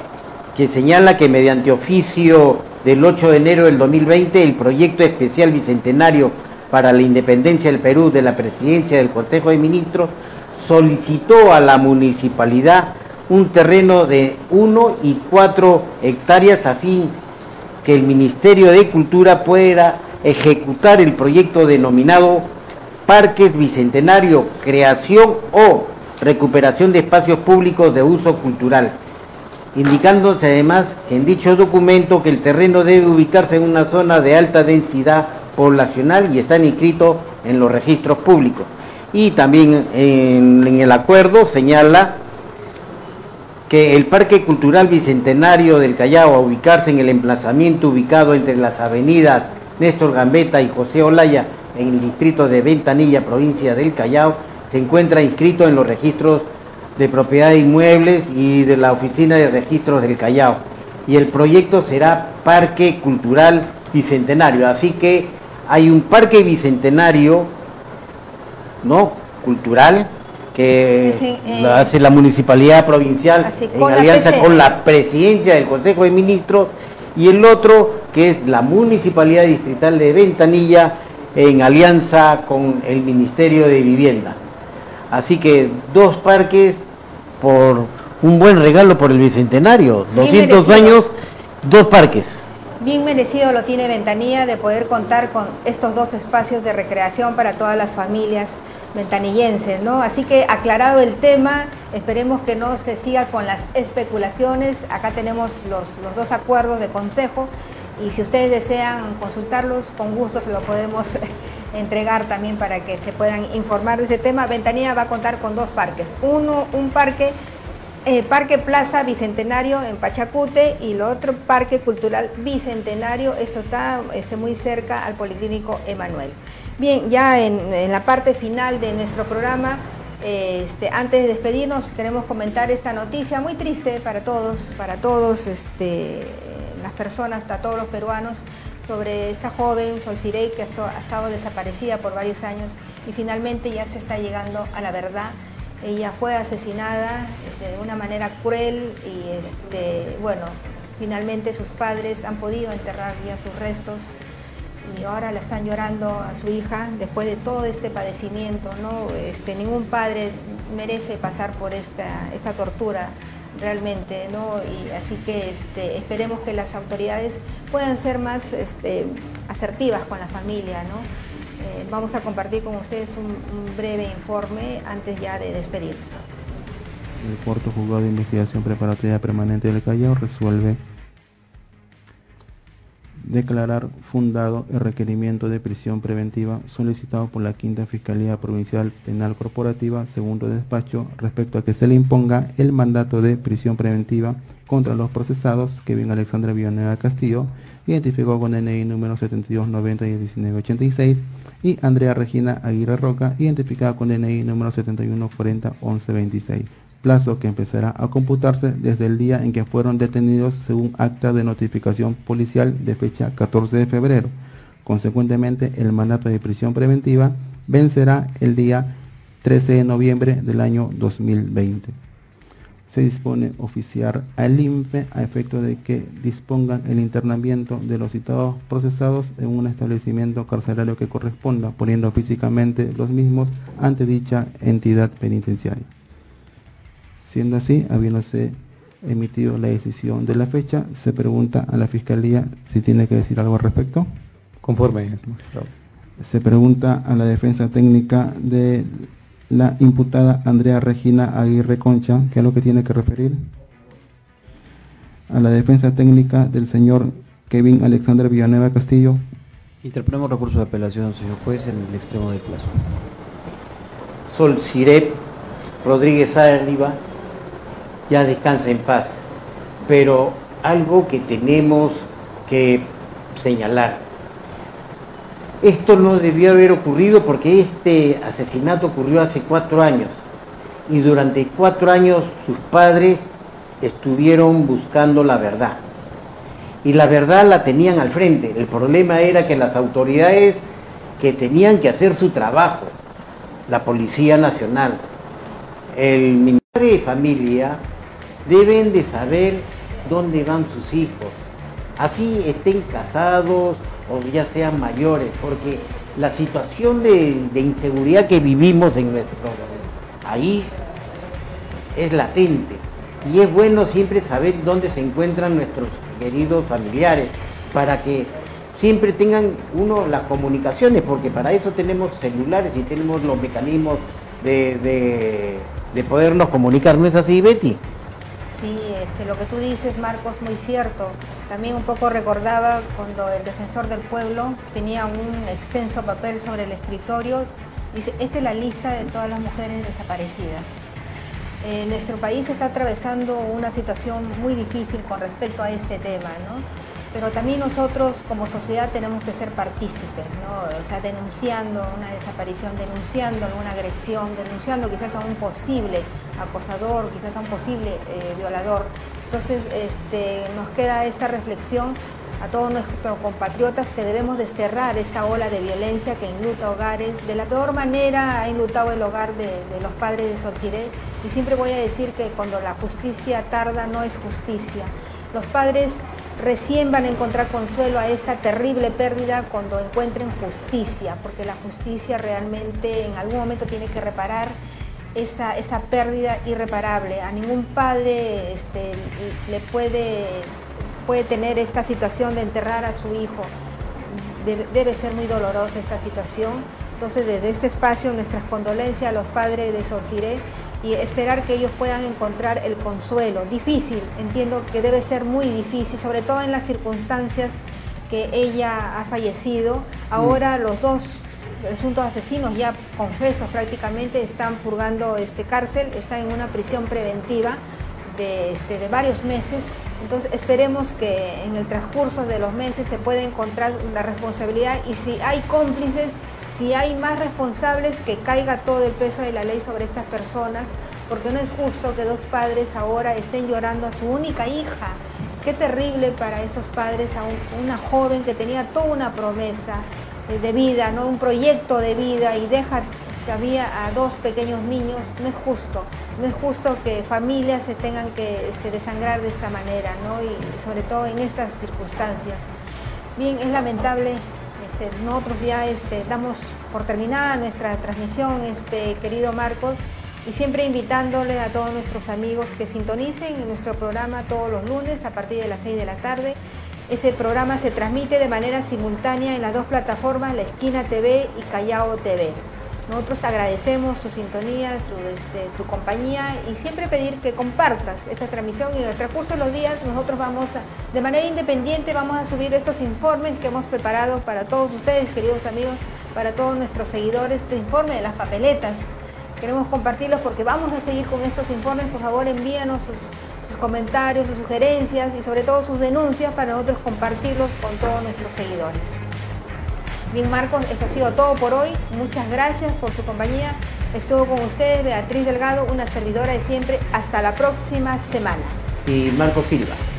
que señala que mediante oficio del ocho de enero del dos mil veinte, el proyecto especial bicentenario para la independencia del Perú de la Presidencia del Consejo de Ministros solicitó a la municipalidad un terreno de uno y cuatro hectáreas a fin que el Ministerio de Cultura pueda ejecutar el proyecto denominado Parques Bicentenario, creación o recuperación de espacios públicos de uso cultural, indicándose además que en dicho documento que el terreno debe ubicarse en una zona de alta densidad poblacional y estar inscrito en los registros públicos. Y también en, en el acuerdo señala que el Parque Cultural Bicentenario del Callao, a ubicarse en el emplazamiento ubicado entre las avenidas Néstor Gambetta y José Olaya en el distrito de Ventanilla, provincia del Callao, se encuentra inscrito en los registros de propiedad de inmuebles y de la Oficina de Registros del Callao. Y el proyecto será Parque Cultural Bicentenario. Así que hay un parque bicentenario, ¿no?, cultural, que eh, lo hace la Municipalidad Provincial así, en alianza la con la Presidencia del Consejo de Ministros, y el otro que es la Municipalidad Distrital de Ventanilla en alianza con el Ministerio de Vivienda. Así que dos parques por un buen regalo por el Bicentenario, doscientos años, dos parques. Bien merecido lo tiene Ventanilla de poder contar con estos dos espacios de recreación para todas las familias ventanillenses, ¿no? Así que aclarado el tema, esperemos que no se siga con las especulaciones. Acá tenemos los, los dos acuerdos de consejo y si ustedes desean consultarlos, con gusto se lo podemos entregar también para que se puedan informar de ese tema. Ventanilla va a contar con dos parques, uno, un parque, eh, Parque Plaza Bicentenario en Pachacútec, y el otro Parque Cultural Bicentenario, esto está este, muy cerca al Policlínico Emanuel. Bien, ya en, en la parte final de nuestro programa, eh, este, antes de despedirnos, queremos comentar esta noticia muy triste para todos, para todos este, las personas, para todos los peruanos, sobre esta joven, Sol Sirey, que ha estado desaparecida por varios años y finalmente ya se está llegando a la verdad. Ella fue asesinada de una manera cruel y este, bueno, finalmente sus padres han podido enterrar ya sus restos y ahora la están llorando a su hija después de todo este padecimiento, ¿no? Este, ningún padre merece pasar por esta, esta tortura realmente, ¿no? Y así que este, esperemos que las autoridades puedan ser más este, asertivas con la familia, ¿no? Eh, vamos a compartir con ustedes un, un breve informe antes ya de despedir. El cuarto juzgado de investigación preparatoria permanente del Callao resuelve declarar fundado el requerimiento de prisión preventiva solicitado por la Quinta Fiscalía Provincial Penal Corporativa, segundo despacho, respecto a que se le imponga el mandato de prisión preventiva contra los procesados Kevin Alexander Villanueva Castillo, identificado con N I número setenta y dos noventa y diecinueve ochenta y seis, y Andrea Regina Aguirre Roca, identificada con N I número setenta y uno cuarenta once veintiséis. Plazo que empezará a computarse desde el día en que fueron detenidos según acta de notificación policial de fecha catorce de febrero. Consecuentemente, el mandato de prisión preventiva vencerá el día trece de noviembre del año dos mil veinte. Se dispone oficiar al I N P E a efecto de que dispongan el internamiento de los citados procesados en un establecimiento carcelario que corresponda, poniendo físicamente los mismos ante dicha entidad penitenciaria. Siendo así, habiéndose emitido la decisión de la fecha, se pregunta a la Fiscalía si tiene que decir algo al respecto. Conforme, magistrado. Se pregunta a la defensa técnica de la imputada Andrea Regina Aguirre Concha, ¿qué es lo que tiene que referir? A la defensa técnica del señor Kevin Alexander Villanueva Castillo. Interponemos recurso de apelación, señor juez, en el extremo del plazo. Sol Cirep Rodríguez Arriba, ya descansa en paz, pero algo que tenemos que señalar. Esto no debió haber ocurrido porque este asesinato ocurrió hace cuatro años y durante cuatro años sus padres estuvieron buscando la verdad. Y la verdad la tenían al frente. El problema era que las autoridades que tenían que hacer su trabajo, la Policía Nacional, el Ministerio de Familia, deben de saber dónde van sus hijos, así estén casados o ya sean mayores, porque la situación de, de inseguridad que vivimos en nuestro país es latente y es bueno siempre saber dónde se encuentran nuestros queridos familiares para que siempre tengan uno las comunicaciones, porque para eso tenemos celulares y tenemos los mecanismos de, de, de podernos comunicar, ¿no es así, Betty? Sí, este, lo que tú dices, Marcos, muy cierto. También un poco recordaba cuando el defensor del pueblo tenía un extenso papel sobre el escritorio. Dice, esta es la lista de todas las mujeres desaparecidas. Eh, nuestro país está atravesando una situación muy difícil con respecto a este tema, ¿no? Pero también nosotros como sociedad tenemos que ser partícipes, ¿no? O sea, denunciando una desaparición, denunciando alguna agresión, denunciando quizás a un posible acosador, quizás a un posible eh, violador. Entonces, este, nos queda esta reflexión a todos nuestros compatriotas que debemos desterrar esta ola de violencia que enluta hogares. De la peor manera ha enlutado el hogar de, de los padres de Sol Cirep, y siempre voy a decir que cuando la justicia tarda no es justicia. Los padres recién van a encontrar consuelo a esta terrible pérdida cuando encuentren justicia, porque la justicia realmente en algún momento tiene que reparar esa, esa pérdida irreparable. A ningún padre este, le puede, puede tener esta situación de enterrar a su hijo. Debe, debe ser muy dolorosa esta situación. Entonces, desde este espacio, nuestras condolencias a los padres de Sol Cirep y esperar que ellos puedan encontrar el consuelo. Difícil, entiendo que debe ser muy difícil, sobre todo en las circunstancias que ella ha fallecido. Ahora los dos presuntos asesinos, ya confesos prácticamente, están purgando este, cárcel, están en una prisión preventiva de, este, de varios meses. Entonces esperemos que en el transcurso de los meses se pueda encontrar la responsabilidad, y si hay cómplices, si hay más responsables, que caiga todo el peso de la ley sobre estas personas, porque no es justo que dos padres ahora estén llorando a su única hija. Qué terrible para esos padres, a un, una joven que tenía toda una promesa de vida, ¿no? Un proyecto de vida, y deja todavía a dos pequeños niños. No es justo, no es justo que familias se tengan que este, desangrar de esta manera, ¿no? Y sobre todo en estas circunstancias. Bien, es lamentable. Este, nosotros ya este, damos por terminada nuestra transmisión, este, querido Marcos, y siempre invitándole a todos nuestros amigos que sintonicen en nuestro programa todos los lunes a partir de las seis de la tarde. Este programa se transmite de manera simultánea en las dos plataformas, La Esquina T V y Callao T V. Nosotros agradecemos tu sintonía, tu, este, tu compañía y siempre pedir que compartas esta transmisión y en el transcurso de los días nosotros vamos a, de manera independiente vamos a subir estos informes que hemos preparado para todos ustedes, queridos amigos, para todos nuestros seguidores, este informe de las papeletas. Queremos compartirlos porque vamos a seguir con estos informes. Por favor, envíanos sus, sus comentarios, sus sugerencias y sobre todo sus denuncias para nosotros compartirlos con todos nuestros seguidores. Bien, Marcos, eso ha sido todo por hoy. Muchas gracias por su compañía. Estuvo con ustedes Beatriz Delgado, una servidora de siempre. Hasta la próxima semana. Y Marcos Silva.